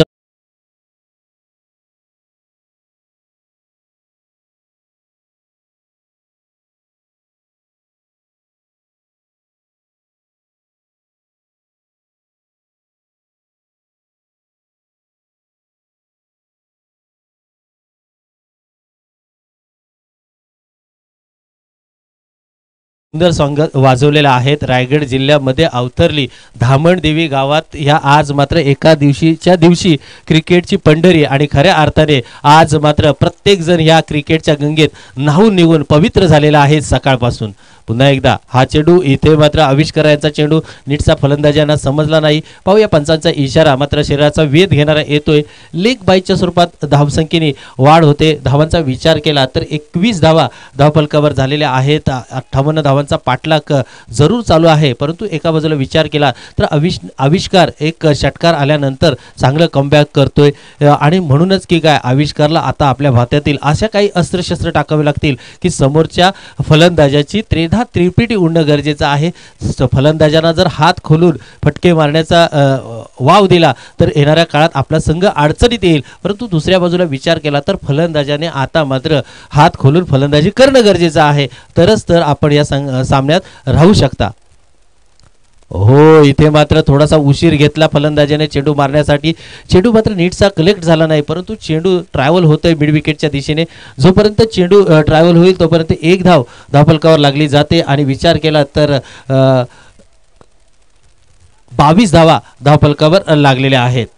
सुंदर सॉंग वाजवलेला आहेत. रायगड जिल्ह्यामध्ये अवतरली धामणदेवी गावात ह्या आज मात्र एका दिवशी क्रिकेटची पंढरी आणि खऱ्या अर्थाने आज मात्र प्रत्येक जण ह्या क्रिकेटच्या गंगेत न्हाऊन निघून पवित्र झालेला आहे सकाळपासून. पुन्हा एकदा हा चेंडू इथे मात्र आविष्कार यांचा चेंडू नीटचा फलंदाजांना समजला नाही. पाहूया पंचांचा इशारा, मात्र शरीराचा वेध घेणारा येतोय. लेग बाईच्या स्वरूपात धावसंख्येने वाढ होते. धावांचा विचार केला तर 21 धावा धावफलकावर झालेल्या आहेत. 58 धावांचा पाठलाग जरूर चालू आहे, परंतु एका बाजूला विचार केला तर आविष्कार एक षटकार आल्यानंतर चांगलं कमबॅक करतोय आणि म्हणूनच की काय आविष्कारला आता आपल्या भात्यातील अशा काही अस्त्रशस्त्र टाकावे लागतील की समोरच्या फलंदाजाची त्रिपिटी उडणं गरजेचं आहे. फलंदाजांना जर हात खोलून फटके मारण्याचा वाव दिला तर येणाऱ्या काळात आपला संघ अडचणीत येईल, परंतु दुसऱ्या बाजूला विचार केला तर फलंदाजाने आता मात्र हात खोलून फलंदाजी करणं गरजेचं आहे, तरच तर आपण या सामन्यात राहू शकता. हो, इथे मात्र थोडासा उशीर घेतला फलंदाजाने चेंडू मारण्यासाठी. चेंडू मात्र नीटचा कलेक्ट झाला नाही, परंतु चेंडू ट्रॅव्हल होतोय मिड विकेटच्या दिशेने. जोपर्यंत चेंडू ट्रॅव्हल होईल तोपर्यंत एक धावफलकावर लागली जाते आणि विचार केला तर 22 धावा धावफलकावर लागलेल्या आहेत.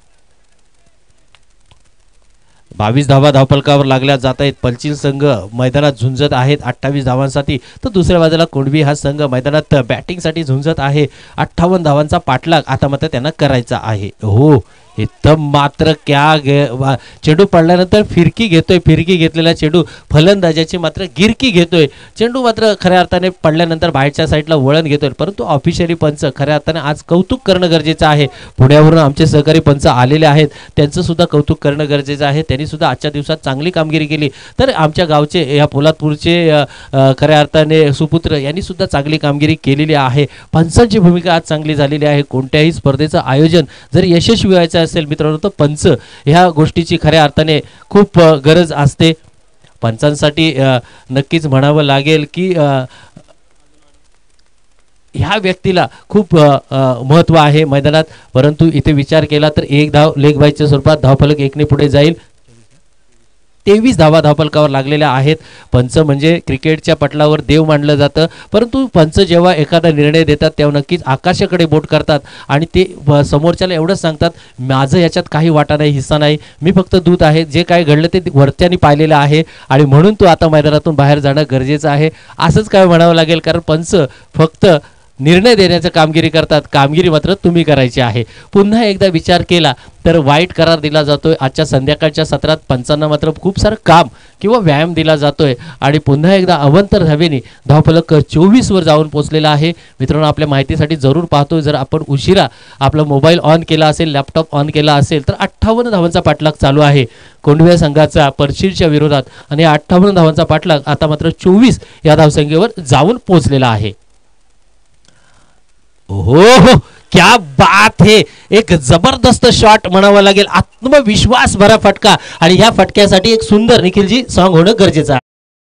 22 धावा धावफलकावर लागल्या जात आहेत. पलचिल संघ मैदानात झुंजत आहेत 28 धावांसाठी, तर दुसऱ्या बाजूला कोंडवी हा संघ मैदानात बॅटिंगसाठी झुंजत आहे. 58 धावांचा पाठलाग आता मात्र त्यांना करायचा आहे. हो, एकदम मात्र चेंडू पडल्यानंतर फिरकी घेतोय. फिरकी घेतलेला चेंडू फलंदाजाची मात्र गिरकी घेतोय. चेंडू मात्र खऱ्या अर्थाने पडल्यानंतर बाहेरच्या साईडला वळण घेतोय. परंतु ऑफिशियली पंच खऱ्या अर्थाने आज कौतुक करणं गरजेचं आहे. पुण्यावरून आमचे सहकारी पंच आलेले आहेत, त्यांचं सुद्धा कौतुक करणं गरजेचं आहे. त्यांनी सुद्धा आजच्या दिवसात चांगली कामगिरी केली. तर आमच्या गावचे या पोलादपूरचे खऱ्या अर्थाने सुपुत्र यांनी सुद्धा चांगली कामगिरी केलेली आहे. पंचांची भूमिका आज चांगली झालेली आहे. कोणत्याही स्पर्धेचं आयोजन जर यशस्वी व्हायचं असेल मित्रांनो, तर पंच ह्या गोष्टीची खऱ्या अर्थाने खूप गरज असते. पंचांसाठी नक्कीच म्हणावं लागेल की ह्या व्यक्तीला खूप महत्त्व आहे मैदानात. परंतु इथे विचार केला तर एक धाव लेग बायच्या स्वरूपात धावफलक 1ने पुढे जाईल. 23 धावा धावफलकावर लागलेल्या आहेत. पंच म्हणजे क्रिकेटच्या पटलावर देव मानलं जातं. परंतु पंच जेव्हा एखादा निर्णय देतात तेव्हा नक्कीच आकाशाकडे बोट करतात आणि ते समोरच्याला एवढंच सांगतात, माझं याच्यात काही वाटा नाही, हिस्सा नाही, मी फक्त दूत आहे. जे काय घडलं ते वरत्याने पाहिलेलं आहे आणि म्हणून तो आता मैदानातून बाहेर जाणं गरजेचं आहे, असंच काय म्हणावं लागेल. कारण पंच फक्त निर्णय देण्याचं कामगिरी करतात, कामगिरी मात्र तुम्ही करायची आहे. पुन्हा एकदा विचार केला तर वाईट करार दिला जातोय. आजच्या संध्याकाळच्या सत्रात पंचांना मात्र खूप सारं काम किंवा व्यायाम दिला जातोय आणि पुन्हा एकदा अवंतर धावेने धावफलक 24 वर जाऊन पोहोचलेला आहे. मित्रांनो, आपल्या माहितीसाठी जरूर पाहतोय, जर आपण उशिरा आपला मोबाईल ऑन केला असेल, लॅपटॉप ऑन केला असेल, तर 58 धावांचा पाठलाग चालू आहे कोंडव्या संघाचा परशीरच्या विरोधात आणि 58 धावांचा पाठलाग आता मात्र 24 या धावसंख्येवर जाऊन पोहोचलेला आहे. हो, क्या बात है, एक जबरदस्त शॉट म्हणावा लागेल. आत्मविश्वास भरा फटका आणि ह्या फटक्यासाठी एक सुंदर निखिलजी सॉन्ग होणं गरजेचं आहे.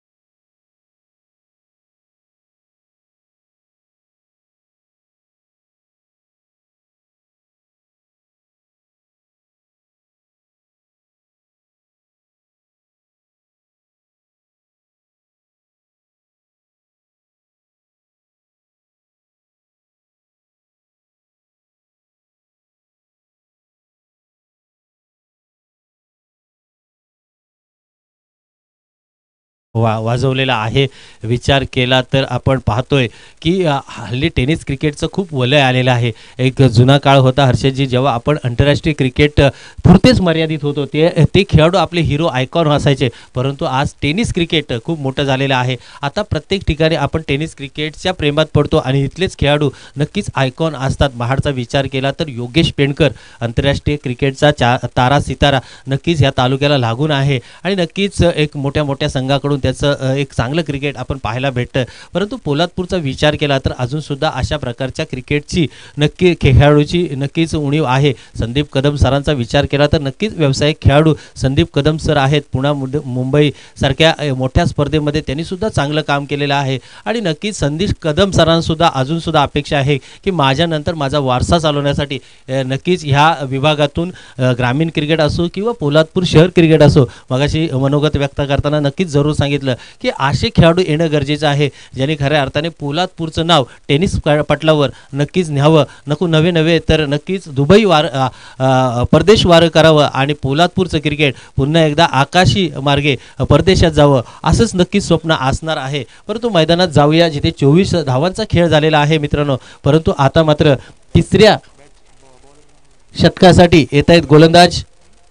वाजवलेला आहे. विचार केला तर आपण पाहतोय की हल्ली टेनिस क्रिकेटचं खूप वलय आलेलं आहे. एक जुना काळ होता हर्षदजी, जेव्हा आपण आंतरराष्ट्रीय क्रिकेट पुरतेच मर्यादित होतो. ते खेळाडू आपले हिरो आयकॉन असायचे. परंतु आज टेनिस क्रिकेट खूप मोठं झालेलं आहे. आता प्रत्येक ठिकाणी आपण टेनिस क्रिकेटच्या प्रेमात पडतो आणि इथलेच खेळाडू नक्कीच आयकॉन असतात. महाडचा विचार केला तर योगेश पेंडकर आंतरराष्ट्रीय क्रिकेटचा तारा सितारा नक्कीच या तालुक्याला लागून आहे आणि नक्कीच एक मोठ्या मोठ्या संघाकडून त्याचं एक चांगलं क्रिकेट आपण पाहायला भेटतं. परंतु पोलादपूरचा विचार केला तर अजूनसुद्धा अशा प्रकारच्या क्रिकेटची नक्की खेळाडूची नक्कीच उणीव आहे. संदीप कदम सरांचा विचार केला तर नक्कीच व्यावसायिक खेळाडू संदीप कदम सर आहेत. पुणा मुंबई सारख्या मोठ्या स्पर्धेमध्ये त्यांनीसुद्धा चांगलं काम केलेलं आहे आणि नक्कीच संदीप कदम सरांसुद्धा अजूनसुद्धा अपेक्षा आहे की माझ्यानंतर माझा वारसा चालवण्यासाठी नक्कीच ह्या विभागातून ग्रामीण क्रिकेट असो किंवा पोलादपूर शहर क्रिकेट असो, मगाशी मनोगत व्यक्त करताना नक्कीच जरूर सांगितलं की असे खेळाडू येणं गरजेचं आहे ज्यांनी खऱ्या अर्थाने पोलादपूरचं नाव टेनिस पटलावर नक्कीच न्यावं. नको नव्हे तर नक्कीच दुबई परदेश वार करावं आणि पोलादपूरचं क्रिकेट पुन्हा एकदा आकाशी मार्गे परदेशात जावं असंच नक्कीच स्वप्न असणार आहे. परंतु मैदानात जाऊया जिथे 24 धावांचा खेळ झालेला आहे मित्रांनो. परंतु आता मात्र तिसऱ्या षटकासाठी येत आहेत गोलंदाज.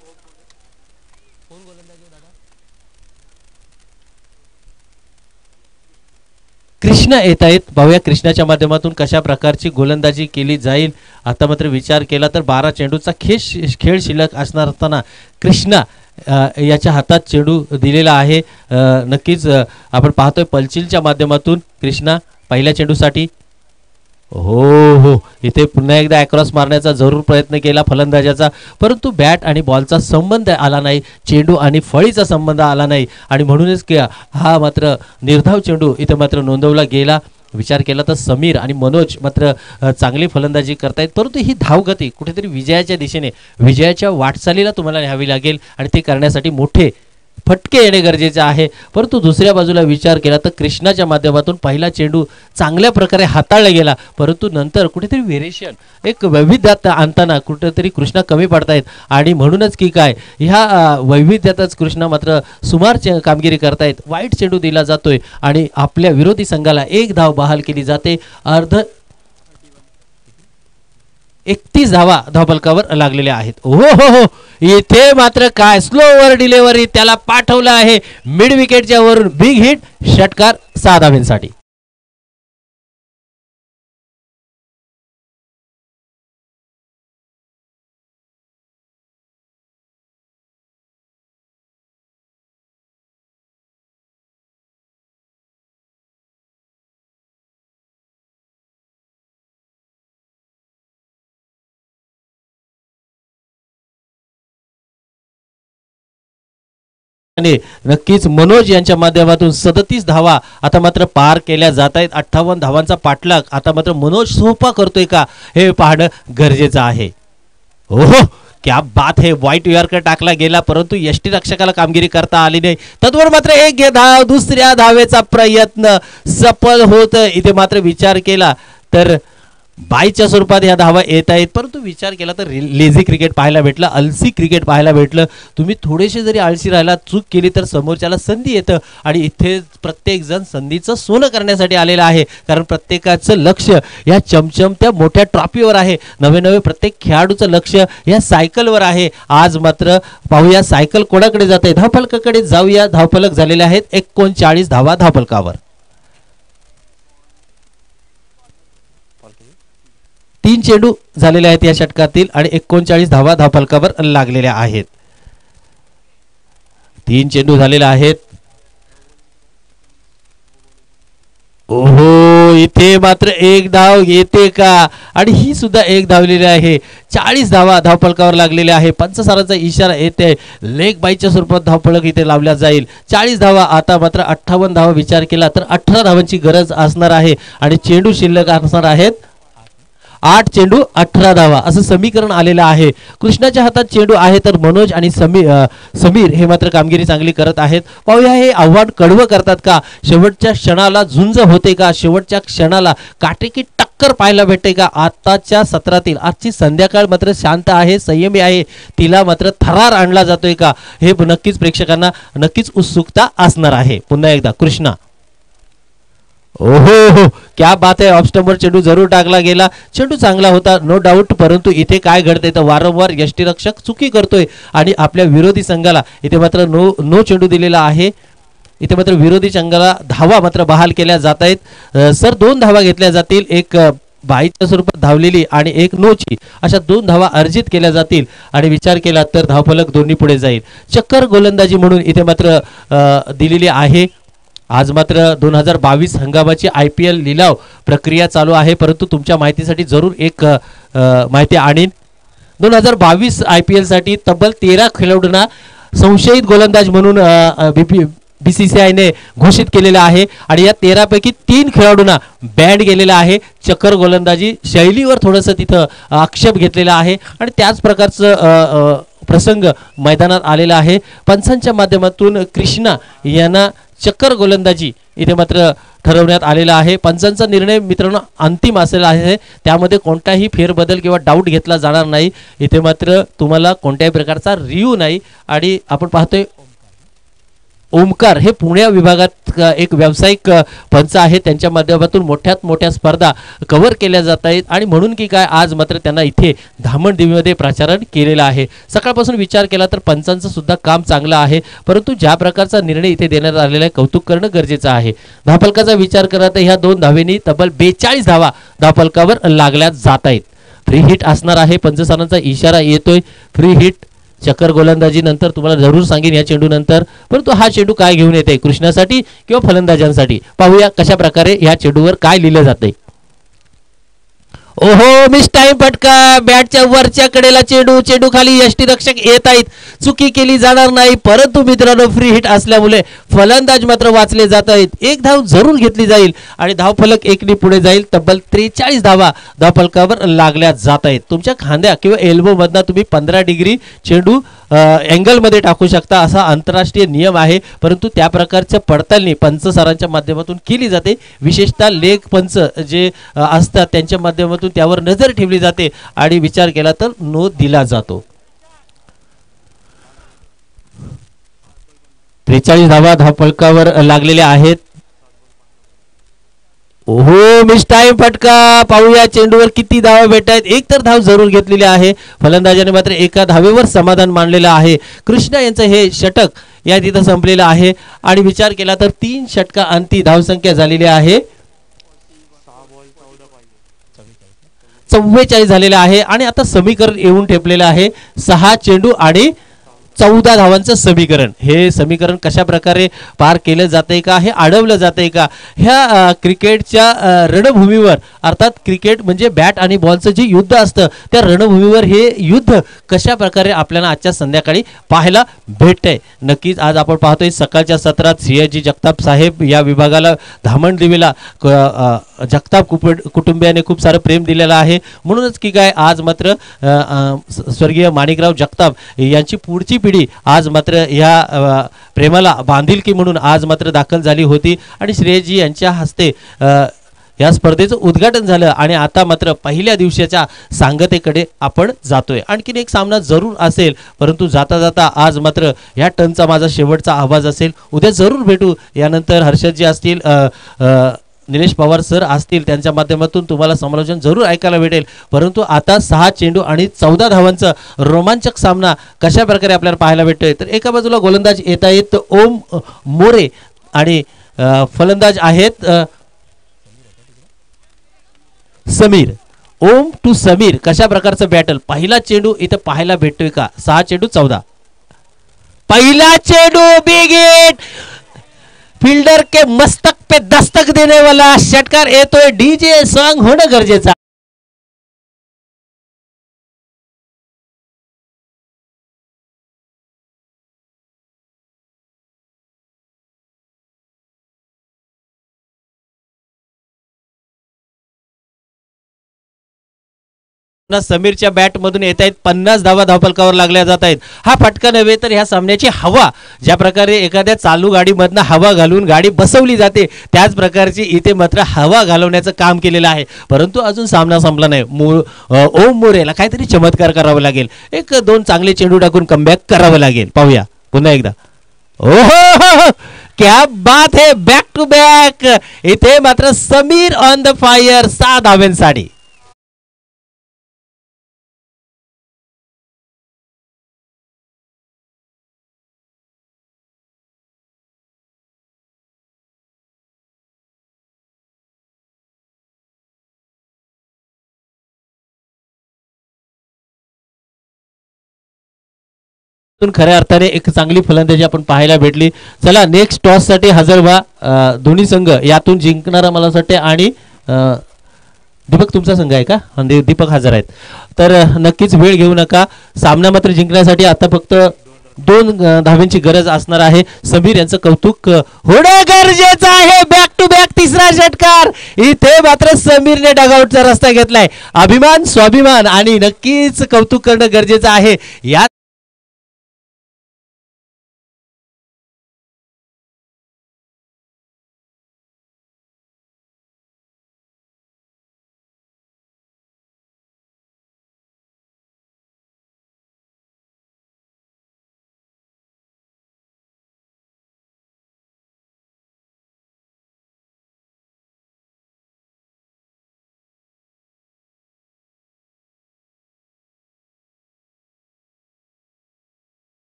कृष्णा येत आहेत. पाहूया कृष्णाच्या माध्यमातून कशा प्रकारची गोलंदाजी केली जाईल. आता मात्र विचार केला तर 12 चेंडूचा खेळ शिल्लक असणार असताना कृष्णा याच्या हातात चेंडू दिलेला आहे. नक्कीच आपण पाहतोय पलचिलच्या माध्यमातून कृष्णा पहिल्या चेंडूसाठी हो इथे पुन्हा एकदा अक्रॉस मारण्याचा जरूर प्रयत्न केला फलंदाजाचा, परंतु बॅट आणि बॉलचा संबंध आला नाही, चेंडू आणि फळीचा संबंध आला नाही आणि म्हणूनच हा मात्र निर्धाव चेंडू इथे मात्र नोंदवला गेला. विचार केला तर समीर आणि मनोज मात्र चांगली फलंदाजी करतायत, परंतु ही धावगती कुठेतरी विजयाच्या दिशेने विजयाच्या वाटचालीला तुम्हाला न्यावी लागेल आणि ते करण्यासाठी मोठे फटके येणे गरजेचे आहे. परंतु दुसऱ्या बाजूला विचार केला तर कृष्णाच्या माध्यमातून पहिला चेंडू चांगल्या प्रकारे हाताळला गेला, परंतु नंतर कुठेतरी व्हेरिएशन एक वैविध्यात आणताना कुठेतरी कृष्णा कमी पडतायत आणि म्हणूनच की काय ह्या वैविध्यातच कृष्णा मात्र सुमार कामगिरी करतायत. वाईट चेंडू दिला जातोय आणि आपल्या विरोधी संघाला एक धाव बहाल केली जाते. 31 धावा धावफलकावर लागलेल्या आहेत. हो हो हो, इथे मात्र काय स्लोवर डिलेव्हरी त्याला पाठवलं आहे मिड विकेटच्या वरून. बिग हिट, षटकार 6 धावांसाठी. नक्कीच मनोज यांच्या माध्यमातून 37 धावा आता मात्र पार केल्या जात आहेत. 58 धावांचा पाठलाग आता मात्र मनोज सोपा करतोय का हे पाहणं गरजेचं आहे. ओहो, क्या बात है. वाईट यॉर्कर टाकला गेला परंतु यष्टीरक्षकाला कामगिरी करता आली नाही. तत्वर मात्र एक धाव, दुसऱ्या धावेचा प्रयत्न सफल होत. इथे मात्र विचार केला तर बायच्या स्वरूपात ह्या धावा येत आहेत, परंतु विचार केला तर लेझी क्रिकेट पाहायला भेटलं, अलसी क्रिकेट पाहायला भेटलं. तुम्ही थोडेसे जरी आळशी राहिला, चूक केली तर समोरच्याला संधी येतं आणि इथे प्रत्येक जण संधीचं सोनं करण्यासाठी आलेलं आहे. कारण प्रत्येकाचं लक्ष या चमचम त्या मोठ्या ट्रॉफीवर आहे. नवे नवे प्रत्येक खेळाडूचं लक्ष या सायकलवर आहे. आज मात्र पाहूया सायकल कोणाकडे जाते. धावफलकाकडे जाऊया. धावफलक झालेले आहेत 39 धावा धावफलकावर. 3 चेंडू झालेले आहेत या षटकातील आणि 39 धावा धावफलकावर लागलेल्या आहेत. 3 चेंडू झालेले आहेत. ओहो, इथे मात्र एक धाव येते का आणि ही सुद्धा एक धावलेली आहे. 40 धावा धावफलकावर लागलेल्या आहे. पंचसाराचा इशारा येते. लेग बाईच्या स्वरूपात धावफलक इथे लावला जाईल. 40 धावा. आता मात्र 58 धावा विचार केला तर 18 धावांची गरज असणार आहे आणि चेंडू शिल्लक असणार आहेत 8 चेंडू 18 धावा असं समीकरण आलेलं आहे. कृष्णाच्या हातात चेंडू आहे तर मनोज आणि समीर हे मात्र कामगिरी चांगली करत आहेत. पाहूया हे आव्हान कडवं करतात का. शेवटच्या क्षणाला झुंज होते का. शेवटच्या क्षणाला काटेकी टक्कर पाहायला भेटते का. आताच्या सत्रातील आजची संध्याकाळ मात्र शांत आहे, संयमी आहे. तिला मात्र थरार आणला जातोय का हे नक्कीच प्रेक्षकांना नक्कीच उत्सुकता असणार आहे. पुन्हा एकदा कृष्णा. ओहो, क्या बात आहे. ऑफस्टंपवर चेंडू जरूर टाकला गेला. चेंडू चांगला होता नो डाऊट, परंतु इथे काय घडतंय तर वारंवार यष्टीरक्षक चुकी करतोय आणि आपल्या विरोधी संघाला इथे मात्र नो चेंडू दिलेला आहे. इथे मात्र विरोधी संघाला धावा मात्र बहाल केल्या जात आहेत. सर 2 धावा घेतल्या जातील. एक बाईच्या स्वरूपात धावलेली आणि एक नोची, अशा 2 धावा अर्जित केल्या जातील आणि विचार केला तर धावफलक दोन्ही पुढे जाईल. चक्कर गोलंदाजी म्हणून इथे मात्र दिलेली आहे. आज मात्र 2022 हंगामाची IPL लिलाव प्रक्रिया चालू आहे, परंतु तुमच्या माहितीसाठी जरूर एक माहिती आणीन. 2022 IPL साठी तब्बल 13 खेळाडूंना संशयित गोलंदाज म्हणून BCCIने घोषित केलेला आहे आणि या 13 पैकी 3 खेळाडूंना बॅन केलेला आहे. चक्कर गोलंदाजी शैलीवर थोडंसं तिथं आक्षेप घेतलेला आहे आणि त्याच प्रकारचं प्रसंग मैदानात आलेला आहे. पंचांच्या माध्यमातून कृष्णा यांना चक्कर गोलंदाजी इथे मात्र ठरवण्यात आलेला आहे. पंचांचा निर्णय मित्रांनो अंतिम असलेला आहे, त्यामध्ये कोणताही फेरबदल किंवा डाऊट घेतला जाणार नाही. इथे मात्र तुम्हाला कोणत्याही प्रकारचा रिव्ह्यू नाही. आणि आपण पाहतोय ओमकार हे पुणे विभागात एक व्यावसायिक पंच आहे. त्यांच्या माध्यमातून मोठ्यात मोठ्या स्पर्धा कव्हर केल्या जात आहेत आणि म्हणून की काय आज मात्र त्यांना इथे धामणदिवीमध्ये प्रचारण केलेलं आहे. सकाळपासून विचार केला तर पंचांचं सुद्धा काम चांगलं आहे, परंतु ज्या प्रकारचा निर्णय इथे देण्यात आलेला आहे कौतुक करणं गरजेचं आहे. धावफलकाचा विचार करा तर ह्या 2 धावेनी तब्बल 42 धावा धावफलकावर लागल्या जात आहेत. फ्री हिट असणार आहे. पंचसारांचा इशारा येतोय. फ्री हिट चक्कर गोलंदाजी नंतर तुम्हाला जरूर सांगेन या चेंडू नंतर, परंतु हा चेंडू काय घेऊन येते कृष्णासाठी किंवा फलंदाजांसाठी पाहूया कशा प्रकारे या चेंडूवर काय लिहिलं जाते. ओहो, मिस टाइम फटका. बॅटच्या वरच्या कडेला चेंडू खाली यष्टीरक्षक येत आहेत. चुकी केली जाणार नाही, परंतु मित्रांनो फ्री हिट असल्यामुळे फलंदाज मात्र वाचले जात आहेत. एक धाव जरूर घेतली जाईल आणि धावफलक 1ने पुढे जाईल. तब्बल 43 धावा धावफलकावर लागल्या जात आहेत. तुमच्या खांद्या किंवा एल्बो मधना तुम्ही 15 डिग्री चेंडू अँगलमध्ये टाकू शकता असा आंतरराष्ट्रीय नियम आहे, परंतु त्या प्रकारच्या पडताळणी पंच सरांच्या माध्यमातून केली जाते. विशेषतः लेग पंच जे असतात त्यांच्या माध्यमातून त्यावर नजर ठेवली जाते आणि विचार केला तर नो दिला जातो. 43 धावा धावफलकावर लागलेल्या आहेत. ओहो, मिस टाइम फटका. पाहूया चेंडूवर किती धावा भेटतात. एक तर धाव जरूर घेतलेली आहे. फलंदाजाने मात्र एका धावेवर समाधान मानलेलं आहे. कृष्णा यांचं हे षटक या तिथं संपलेलं आहे आणि विचार केला तर 3 षटका अंती धावसंख्या झालेली आहे 44 झालेलं आहे. आणि आता समीकरण येऊन ठेपलेलं आहे 6 चेंडू आणि 14 धावांचं समीकरण. हे समीकरण कशा प्रकारे पार केलं जातंय का, हे अडवलं जातंय का, ह्या क्रिकेटच्या रणभूमीवर, अर्थात क्रिकेट म्हणजे बॅट आणि बॉलचं जे युद्ध असतं त्या रणभूमीवर हे युद्ध कशा प्रकारे आपल्याला आजच्या संध्याकाळी पाहायला भेटतंय. नक्कीच आज आपण पाहतोय सकाळच्या सत्रात सिंहजी जगताप साहेब या विभागाला धामण दिवेला जगताप कुटुंबियाने खूप सारं प्रेम दिलेलं आहे. म्हणूनच की काय आज मात्र स्वर्गीय माणिकराव जगताप यांची पुढची पिढी आज मात्र या प्रेमाला बांधिलकी म्हणून आज मात्र दाखल झाली होती आणि श्रेयजी यांच्या हस्ते या स्पर्धेचं उद्घाटन झालं आणि आता मात्र पहिल्या दिवसाच्या सांगतेकडे आपण जातोय. आणखीन एक सामना जरूर असेल, परंतु जाता जाता आज मात्र या टनचा माझा शेवटचा आवाज असेल. उद्या जरूर भेटू. यानंतर हर्षदजी असतील, निलेश पवार सर असतील, त्यांच्या माध्यमातून तुम्हाला समालोचन जरूर ऐकायला भेटेल. परंतु आता 6 चेंडू आणि 14 धावांचा रोमांचक सामना कशा प्रकारे आपल्याला पाहायला भेटतोय. तर एका बाजूला गोलंदाज येत आहेत ओम मोरे आणि फलंदाज आहेत समीर. ओम टू समीर, कशा प्रकारचं बॅटल. पहिला चेंडू इथं पाहायला भेटतोय का. 6 चेंडू 14. पहिला चेंडू बिग हिट. फील्डर के मस्तक पे दस्तक देने वाला षटकार येतोय. डीजे सॉन्ग होणं गरजेचं. समीरच्या बॅट मधून येत आहेत 50 धावा धावफलकावर लागल्या जात आहेत. हा फटका नव्हे तर ह्या सामन्याची हवा, ज्या प्रकारे एखाद्या चालू गाडीमधनं हवा घालून गाडी बसवली जाते त्याच प्रकारची इथे मात्र हवा घालवण्याचं काम केलेलं आहे. परंतु अजून सामना संपला नाही. ओम मोरेला काहीतरी चमत्कार करावा लागेल. 1-2 चांगले चेंडू टाकून कमबॅक करावं लागेल. पाहूया पुन्हा एकदा. ओहो, क्या बात है. Back to back. इथे मात्र समीर ऑन द फायर 6 धाव्यांसाठी. खऱ्या अर्थाने एक चांगली फलंदाजी आपण पाहायला भेटली. चला नेक्स्ट टॉस साठी हजर व्हा दोन्ही संघ. यातून जिंकणारा मला वाटते आणि दीपक तुमचा संघ आहे का. दीपक हजर आहेत. तर नक्कीच वेळ घेऊ नका. सामना मात्र जिंकण्यासाठी आता फक्त 2 धाव्यांची गरज असणार आहे. समीर यांचं कौतुक होणं गरजेचं आहे. बॅक टू बॅक तिसरा षटकार. इथे मात्र समीरने डगआउटचा रस्ता घेतलाय. अभिमान स्वाभिमान आणि नक्कीच कौतुक करणं गरजेचं आहे. या